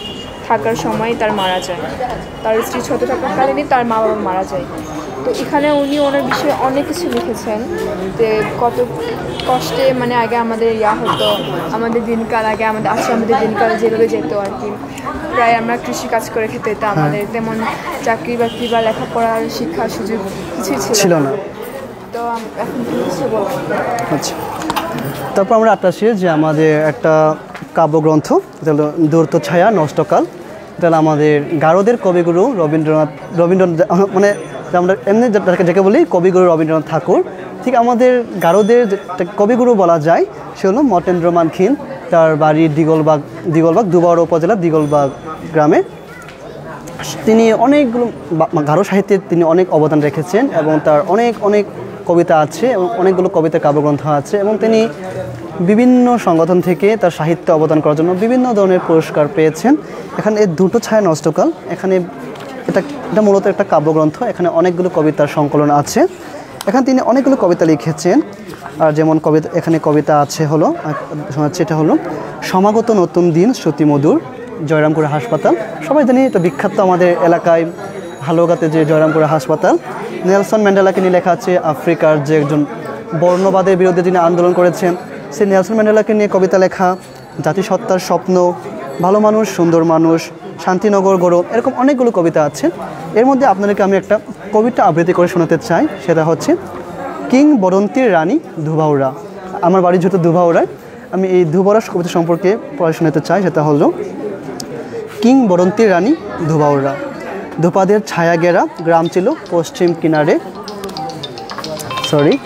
থাকার সময় তার মারা যায়। তার স্ত্রী ছোট থাকাকালীনই তার মা বাবা মারা যায়। তো এখানে উনি ওনার বিষয়ে অনেক কিছু লিখেছেন, যে কত কষ্টে মানে আগে আমাদের ইয়া হতো, আমাদের দিনকাল আগে আমাদের আসলে আমাদের দিনকাল যেভাবে যেত আর কি, প্রায় আমরা কৃষিকাজ করে খেতে হতো, আমাদের তেমন চাকরি বাকরি বা লেখাপড়ার শিক্ষার সুযোগ কিছুই ছিল না। তো এখন কিছু বলবো। আচ্ছা, তারপর আমরা আটাশি যে আমাদের একটা কাব্যগ্রন্থ, এটা হলো দূরত্ব ছায়া নষ্টকাল। এটা হলো আমাদের গারদের কবিগুরু রবীন্দ্রনাথ রবীন্দ্রনাথ মানে আমরা এমনি যাকে বলি কবিগুরু রবীন্দ্রনাথ ঠাকুর, ঠিক আমাদের গারদের যে কবিগুরু বলা যায় সে হলো মটেন্দ্রমান খিন। তার বাড়ি দিগলবাগ দিগলবাগ দুবাউড়া উপজেলার দিগলবাগ গ্রামে। তিনি অনেকগুলো গারো সাহিত্যের তিনি অনেক অবদান রেখেছেন এবং তার অনেক অনেক কবিতা আছে এবং অনেকগুলো কবিতা কাব্যগ্রন্থ আছে, এবং তিনি বিভিন্ন সংগঠন থেকে তার সাহিত্য অবদান করার জন্য বিভিন্ন ধরনের পুরস্কার পেয়েছেন। এখানে এই দুটো ছায়া নষ্টকাল, এখানে এটা এটা মূলত একটা কাব্যগ্রন্থ, এখানে অনেকগুলো কবিতার সংকলন আছে। এখানে তিনি অনেকগুলো কবিতা লিখেছেন। আর যেমন কবিতা এখানে কবিতা আছে হলো সেটা হলো সমাগত নতুন দিন শ্রুতিমধুর, জয়রামপুরা হাসপাতাল। সবাই জানি এটা বিখ্যাত আমাদের এলাকায় হালুয়াঘাটে যে জয়রামপুরা হাসপাতাল। নেলসন ম্যান্ডেলাকে নিয়ে লেখা আছে, আফ্রিকার যে একজন বর্ণবাদের বিরুদ্ধে যিনি আন্দোলন করেছেন সেই নেলসন ম্যান্ডেলাকে নিয়ে কবিতা লেখা, জাতিসত্তার স্বপ্ন, ভালো মানুষ সুন্দর মানুষ, শান্তিনগর গৌরব, এরকম অনেকগুলো কবিতা আছে। এর মধ্যে আপনাদেরকে আমি একটা কবিতা আবৃত্তি করে শোনাতে চাই, সেটা হচ্ছে কিংবদন্তির রানী ধুবাউড়া। আমার বাড়ি যেহেতু ধুবাউড়ায়, আমি এই ধুবাউড়া কবিতা সম্পর্কে পড়ে শোনাতে চাই। সেটা হলো কিংবদন্তির রানী ধুবাউড়া। ধূপাদের ছায়া ঘেরা গ্রাম ছিল পশ্চিম কিনারে, সরি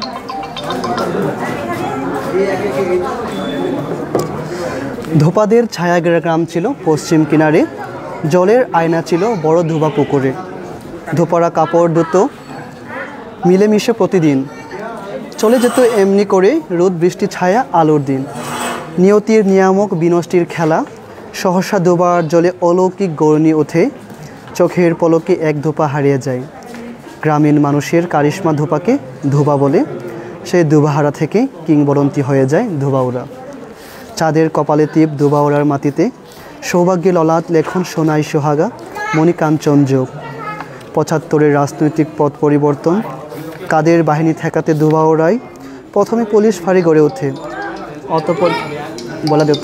ধূপাদের ছায়া ঘেরা গ্রাম ছিল পশ্চিম কিনারে, জলের আয়না ছিল বড় ধোবা পুকুরে। ধোপারা কাপড় ধুতো মিলেমিশে প্রতিদিন, চলে যেত এমনি করে রোদ বৃষ্টি ছায়া আলোর দিন। নিয়তির নিয়ামক বিনষ্টির খেলা, সহসা ধোবার জলে অলৌকিক গড়নি ওঠে, চোখের পলকে এক ধোপা হারিয়ে যায়। গ্রামীণ মানুষের কারিশমা ধোপাকে ধোবা বলে, সেই ধোবাহারা থেকে কিংবদন্তি হয়ে যায় ধুবাউড়া। চাঁদের কপালে তীপ ধুবাউড়ার মাটিতে, সৌভাগ্যে ললাট লেখন সোনাই সোহাগা, মণিকাঞ্চন যোগ। পঁচাত্তরের রাজনৈতিক পথ পরিবর্তন, কাদের বাহিনী ঠেকাতে ধুবাউড়ায় প্রথমে পুলিশ ফাঁড়ি গড়ে ওঠে, অতঃপর বলা যেত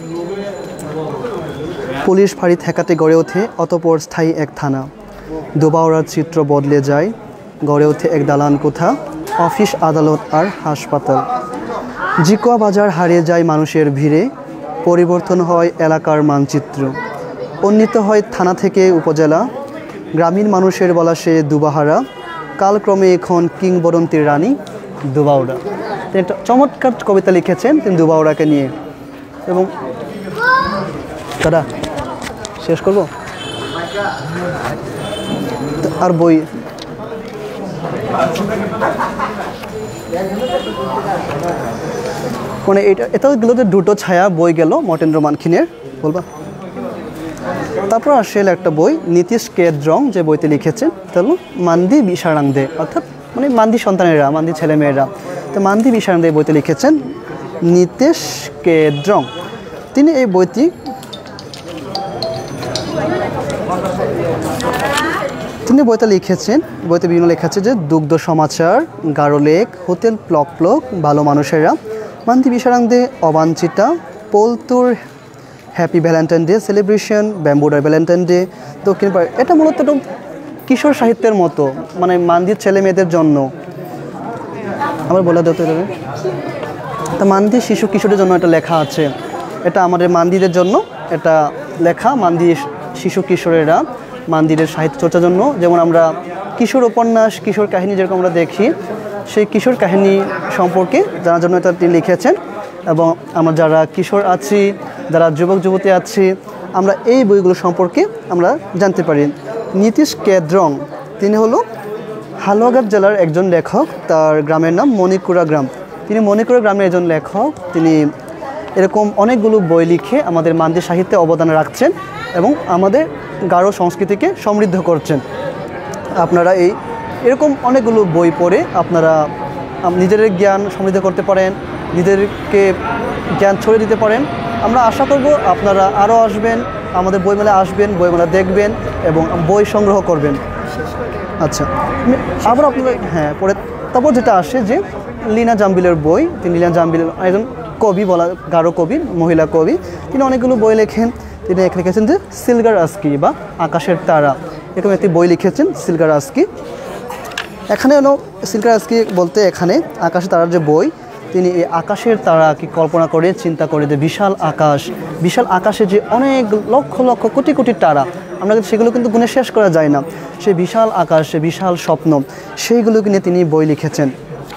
পুলিশ ফাঁড়ি ঠেকাতে গড়ে ওঠে অতঃপর স্থায়ী এক থানা। ধুবাউড়ার চিত্র বদলে যায়, গড়ে ওঠে এক দালান কোঠা, অফিস আদালত আর হাসপাতাল। জিকোয়া বাজার হারিয়ে যায় মানুষের ভিড়ে, পরিবর্তন হয় এলাকার মানচিত্র। উন্নীত হয় থানা থেকে উপজেলা, গ্রামীণ মানুষের বলা সে দুবাহারা, কালক্রমে এখন কিংবদন্তির রানী ধুবাউড়া। তিনি একটা চমৎকার কবিতা লিখেছেন তিনি ধুবাউড়াকে নিয়ে। এবং দাদা শেষ করব আর বই মানে এটা এটাও গেল যে দুটো ছায়া বই গেল মটেন্দ্রমান খিনের, বলবা। তারপর আসলে একটা বই নীতিশ কেদ্রং যে বইতে লিখেছেন তা হলো মান্দি বিশারাংদে, অর্থাৎ মানে মান্দি সন্তানেরা, মান্দি ছেলেমেয়েরা। তো মান্দি বিশারাংদে বইতে লিখেছেন নীতিশ কেদ্রং। তিনি এই বইটি তিনি বইটা লিখেছেন। বইতে বিভিন্ন লেখা আছে যে দুগ্ধ সমাচার, গারোলেখ, হোটেল প্লক প্লক, ভালো মানুষেরা, মান্দি বিশারাংদে, অবাঞ্ছিতা, পোলতুর হ্যাপি ভ্যালেন্টাইন ডে সেলিব্রেশন, ব্যাম্বুডার ভ্যালেন্টাইন ডে, দক্ষিণ পাড়া। এটা মূলত একটু কিশোর সাহিত্যের মতো, মানে মান্দির ছেলে মেয়েদের জন্য। আমার বলে দিতে হবে তা মান্দি শিশু কিশোরের জন্য এটা লেখা আছে। এটা আমাদের মান্দিদের জন্য এটা লেখা, মান্দি শিশু কিশোরেরা মান্দিরের সাহিত্য চর্চার জন্য। যেমন আমরা কিশোর উপন্যাস, কিশোর কাহিনী যেরকম আমরা দেখি, সেই কিশোর কাহিনী সম্পর্কে জানার জন্য এটা তিনি লিখেছেন। এবং আমরা যারা কিশোর আছি, যারা যুবক যুবতী আছি, আমরা এই বইগুলো সম্পর্কে আমরা জানতে পারি। নীতিশ কেদ্রং তিনি হলো হালুয়াঘাট জেলার একজন লেখক, তার গ্রামের নাম মণিকুড়া গ্রাম। তিনি মণিকুড়া গ্রামের একজন লেখক। তিনি এরকম অনেকগুলো বই লিখে আমাদের মান্দি সাহিত্যে অবদান রাখছেন এবং আমাদের গারো সংস্কৃতিকে সমৃদ্ধ করছেন। আপনারা এই এরকম অনেকগুলো বই পড়ে আপনারা নিজেদের জ্ঞান সমৃদ্ধ করতে পারেন, নিজেদেরকে জ্ঞান ছড়িয়ে দিতে পারেন। আমরা আশা করব আপনারা আরও আসবেন, আমাদের বইমেলায় আসবেন, বইমেলা দেখবেন এবং বই সংগ্রহ করবেন। আচ্ছা, আমি আবার আপনাদের হ্যাঁ পরে তারপর যেটা আসে যে লীনা জাম্বিলের বই। তিনি লীনা জাম্বিল একজন কবি, বলা গারো কবি, মহিলা কবি। তিনি অনেকগুলো বই লেখেন। তিনি এখানে লিখেছেন যে সিলগার আস্কি বা আকাশের তারা, এরকম একটি বই লিখেছেন সিলগার আস্কি। এখানে হলো সিলগার আস্কি বলতে এখানে আকাশের তারার যে বই, তিনি এই আকাশের তারা কি কল্পনা করে, চিন্তা করে যে বিশাল আকাশ, বিশাল আকাশে যে অনেক লক্ষ লক্ষ কোটি কোটি তারা, আমরা সেগুলো কিন্তু গুণে শেষ করা যায় না। সেই বিশাল আকাশ, সে বিশাল স্বপ্ন, সেইগুলোকে নিয়ে তিনি বই লিখেছেন।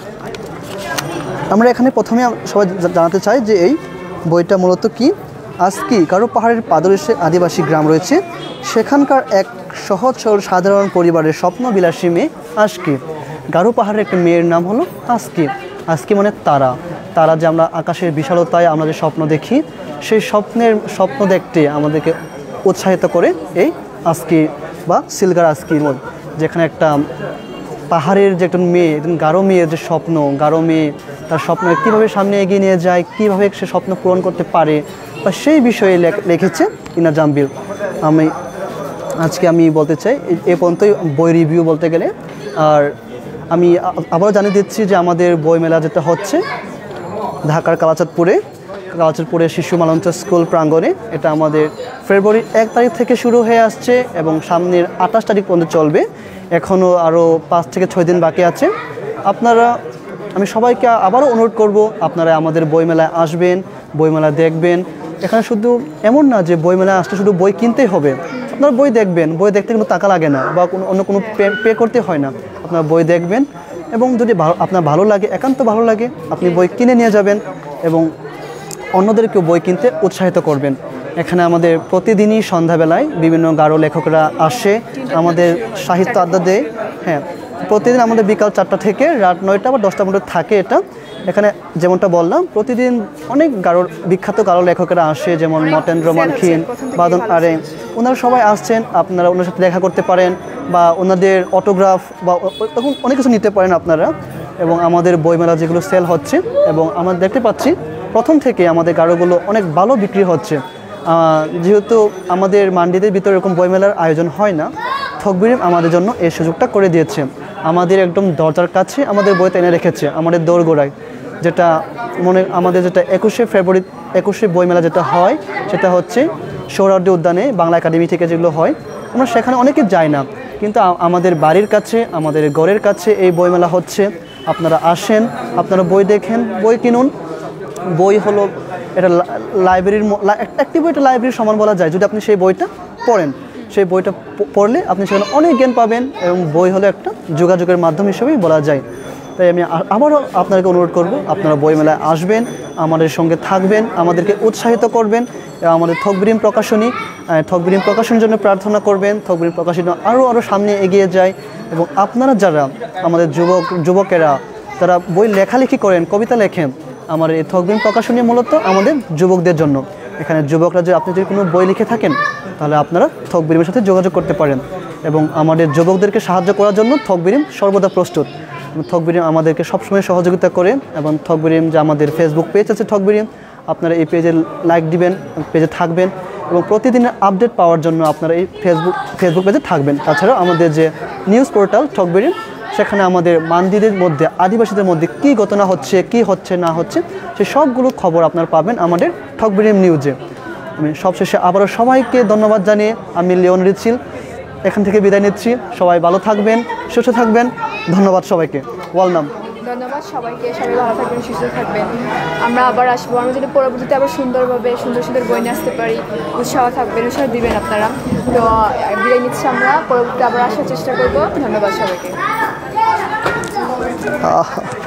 আমরা এখানে প্রথমে সবাই জানাতে চাই যে এই বইটা মূলত কি, আস্কি গারো পাহাড়ের পাদদেশে আদিবাসী গ্রাম রয়েছে, সেখানকার এক সহজ সরল সাধারণ পরিবারের স্বপ্নবিলাসী মেয়ে আস্কি। গারো পাহাড়ের একটা মেয়ের নাম হলো আস্কি। আস্কি মানে তারা। তারা যে আমরা আকাশের বিশালতায় আমরা যে স্বপ্ন দেখি, সেই স্বপ্নের স্বপ্ন দেখতে আমাদেরকে উৎসাহিত করে এই আস্কি বা সিলগার আস্কির মধ্যে, যেখানে একটা পাহাড়ের যে একটা মেয়ে, একজন গারো মেয়ের যে স্বপ্ন, গারো মেয়ে তার স্বপ্ন কীভাবে সামনে এগিয়ে নিয়ে যায়, কীভাবে সে স্বপ্ন পূরণ করতে পারে, বা সেই বিষয়ে লিখেছে লীনা জাম্বিল। আমি আজকে আমি বলতে চাই এ পর্যন্তই বই রিভিউ বলতে গেলে। আর আমি আবারও জানিয়ে দিচ্ছি যে আমাদের বইমেলা যেটা হচ্ছে ঢাকার কালাচাঁদপুরে, কালাচাঁদপুরে শিশু মালঞ্চ স্কুল প্রাঙ্গণে। এটা আমাদের ফেব্রুয়ারির এক তারিখ থেকে শুরু হয়ে আসছে এবং সামনের আঠাশ তারিখ পর্যন্ত চলবে। এখনও আরও পাঁচ থেকে ছয় দিন বাকি আছে। আপনারা, আমি সবাইকে আবারও অনুরোধ করব, আপনারা আমাদের বইমেলায় আসবেন, বইমেলা দেখবেন। এখানে শুধু এমন না যে বইমেলায় আসলে শুধু বই কিনতেই হবে, আপনারা বই দেখবেন, বই দেখতে কোনো টাকা লাগে না বা কোনো অন্য কোনো পে পে করতে হয় না। আপনারা বই দেখবেন এবং যদি আপনার ভালো লাগে, একান্ত ভালো লাগে, আপনি বই কিনে নিয়ে যাবেন এবং অন্যদেরকেও বই কিনতে উৎসাহিত করবেন। এখানে আমাদের প্রতিদিনই সন্ধ্যাবেলায় বিভিন্ন গারো লেখকরা আসে, আমাদের সাহিত্য আড্ডা দেয়। হ্যাঁ, প্রতিদিন আমাদের বিকাল চারটা থেকে রাত নয়টা বা দশটার মধ্যে থাকে এটা। এখানে যেমনটা বললাম, প্রতিদিন অনেক গারো বিখ্যাত গারো লেখকেরা আসে, যেমন নটেন্দ্র মানখিন, বাদন আরে, ওনারা সবাই আসছেন। আপনারা ওনার সাথে দেখা করতে পারেন বা ওনাদের অটোগ্রাফ বা অনেক কিছু নিতে পারেন আপনারা। এবং আমাদের বইমেলা যেগুলো সেল হচ্ছে, এবং আমরা দেখতে পাচ্ছি প্রথম থেকে আমাদের গারোগুলো অনেক ভালো বিক্রি হচ্ছে। যেহেতু আমাদের মান্ডিদের ভিতরে এরকম বইমেলার আয়োজন হয় না, থকবিরিম আমাদের জন্য এই সুযোগটা করে দিয়েছে। আমাদের একদম দরজার কাছে আমাদের বই এনে রেখেছে, আমাদের দোরগোড়ায়, যেটা মনে আমাদের যেটা একুশে ফেব্রুয়ারি একুশে বইমেলা যেটা হয় সেটা হচ্ছে সোহরাওয়ার্দী উদ্যানে বাংলা একাডেমি থেকে যেগুলো হয়। আমরা সেখানে অনেকে যাই না, কিন্তু আমাদের বাড়ির কাছে, আমাদের ঘরের কাছে এই বইমেলা হচ্ছে। আপনারা আসেন, আপনারা বই দেখেন, বই কিনুন। বই হলো এটা লাইব্রেরির একটি বই, এটা লাইব্রেরির সমান বলা যায় যদি আপনি সেই বইটা পড়েন। সেই বইটা পড়লে আপনি সেখানে অনেক জ্ঞান পাবেন এবং বই হলো একটা যোগাযোগের মাধ্যম হিসেবেই বলা যায়। তাই আমি আবারও আপনাদেরকে অনুরোধ করব, আপনারা বইমেলায় আসবেন, আমাদের সঙ্গে থাকবেন, আমাদেরকে উৎসাহিত করবেন। আমাদের থকবিরিম প্রকাশনী, থকবিরিম প্রকাশনীর জন্য প্রার্থনা করবেন। থকবিরিম প্রকাশনী আরও আরও সামনে এগিয়ে যায় এবং আপনারা যারা আমাদের যুবক যুবকেরা যারা বই লেখালেখি করেন, কবিতা লেখেন, আমার এই থকবিরিম প্রকাশনী মূলত আমাদের যুবকদের জন্য। এখানে যুবকরা যে আপনি যদি কোনো বই লিখে থাকেন তাহলে আপনারা থকবিরিমের সাথে যোগাযোগ করতে পারেন এবং আমাদের যুবকদেরকে সাহায্য করার জন্য থকবিরিম সর্বদা প্রস্তুত। থকবিরিম আমাদেরকে সবসময় সহযোগিতা করে এবং থকবিরিম যে আমাদের ফেসবুক পেজ আছে থকবিরিম, আপনারা এই পেজে লাইক দিবেন, পেজে থাকবেন এবং প্রতিদিনের আপডেট পাওয়ার জন্য আপনারা এই ফেসবুক ফেসবুক পেজে থাকবেন। তাছাড়াও আমাদের যে নিউজ পোর্টাল থকবিরিম, সেখানে আমাদের মান্ডিদের মধ্যে, আদিবাসীদের মধ্যে কী ঘটনা হচ্ছে, কি হচ্ছে না হচ্ছে, সে সবগুলো খবর আপনারা পাবেন আমাদের থকবিরিম নিউজে। আমি সবশেষে আবারও সবাইকে ধন্যবাদ জানিয়ে আমি লিওন রিচিল এখান থেকে বিদায় নিচ্ছি। সবাই ভালো থাকবেন, সুস্থ থাকবেন। ধন্যবাদ সবাইকে। ওয়ালনাম। ধন্যবাদ সবাইকে, সবাই ভালো থাকবেন, সুস্থ থাকবেন। আমরা আবার আসবো, আমরা যদি পরবর্তীতে আবার সুন্দরভাবে সুন্দর সুন্দর বই নিয়ে আসতে পারি, উৎসাহ থাকবেন, উৎসাহ দিবেন আপনারা। তো বিদায় নিচ্ছি, আমরা পরবর্তীতে আবার আসার চেষ্টা করবো। ধন্যবাদ সবাইকে।